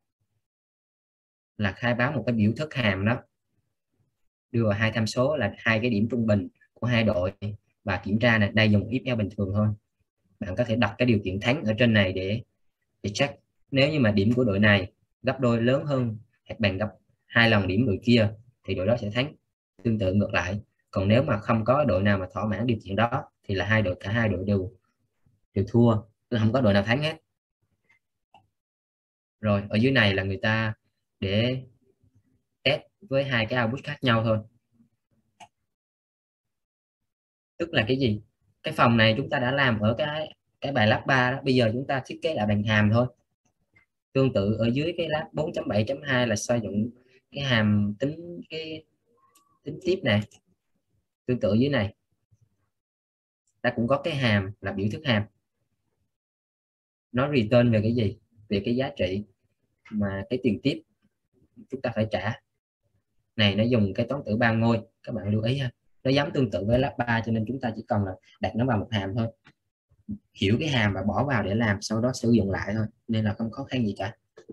là khai báo một cái biểu thức hàm đó, đưa vào hai tham số là hai cái điểm trung bình của hai đội và kiểm tra này. Đây dùng if else bình thường thôi. Bạn có thể đặt cái điều kiện thắng ở trên này để check. Nếu như mà điểm của đội này gấp đôi lớn hơn hoặc bằng gấp 2 lần điểm đội kia thì đội đó sẽ thắng. Tương tự ngược lại, còn nếu mà không có đội nào mà thỏa mãn điều kiện đó thì là cả hai đội đều thua, không có đội nào thắng hết. Rồi ở dưới này là người ta để test với hai cái output khác nhau thôi. Tức là cái gì? Cái phòng này chúng ta đã làm ở cái bài lab 3 đó, bây giờ chúng ta thiết kế lại bằng hàm thôi. Tương tự ở dưới cái lab 4.7.2 là sử dụng cái hàm tính tiếp này. Tương tự dưới này ta cũng có cái hàm là biểu thức hàm, nó return về cái gì? Về cái giá trị mà cái tiền tiếp chúng ta phải trả. này nó dùng cái toán tử ba ngôi, các bạn lưu ý ha, nó giống tương tự với lab 3 cho nên chúng ta chỉ cần là đặt nó vào một hàm thôi, hiểu cái hàm và bỏ vào để làm, sau đó sử dụng lại thôi, nên là không khó khăn gì cả.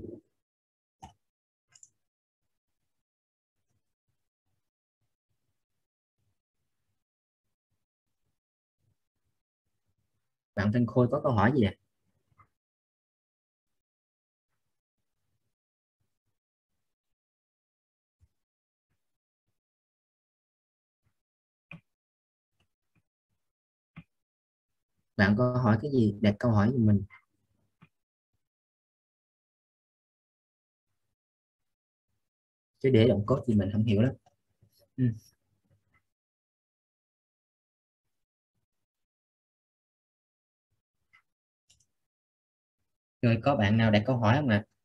Bạn Thanh Khôi có câu hỏi gì nè? Bạn có hỏi cái gì, đặt câu hỏi giùm mình. Chứ để động code thì mình không hiểu lắm. Ừ. Rồi có bạn nào đặt câu hỏi không ạ?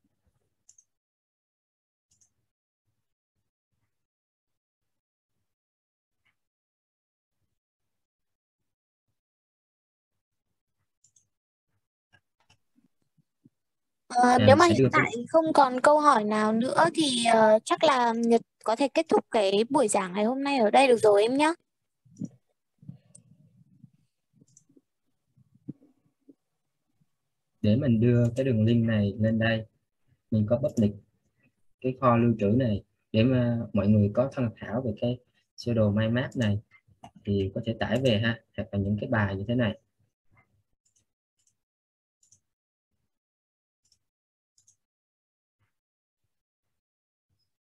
Nếu mà Sẽ hiện đưa cái tại không còn câu hỏi nào nữa thì chắc là Nhật có thể kết thúc cái buổi giảng ngày hôm nay ở đây được rồi em nhé. để mình đưa cái đường link này lên đây, mình có public cái kho lưu trữ này để mà mọi người có tham khảo về cái sơ đồ mind map này, thì có thể tải về ha, hoặc là những cái bài như thế này.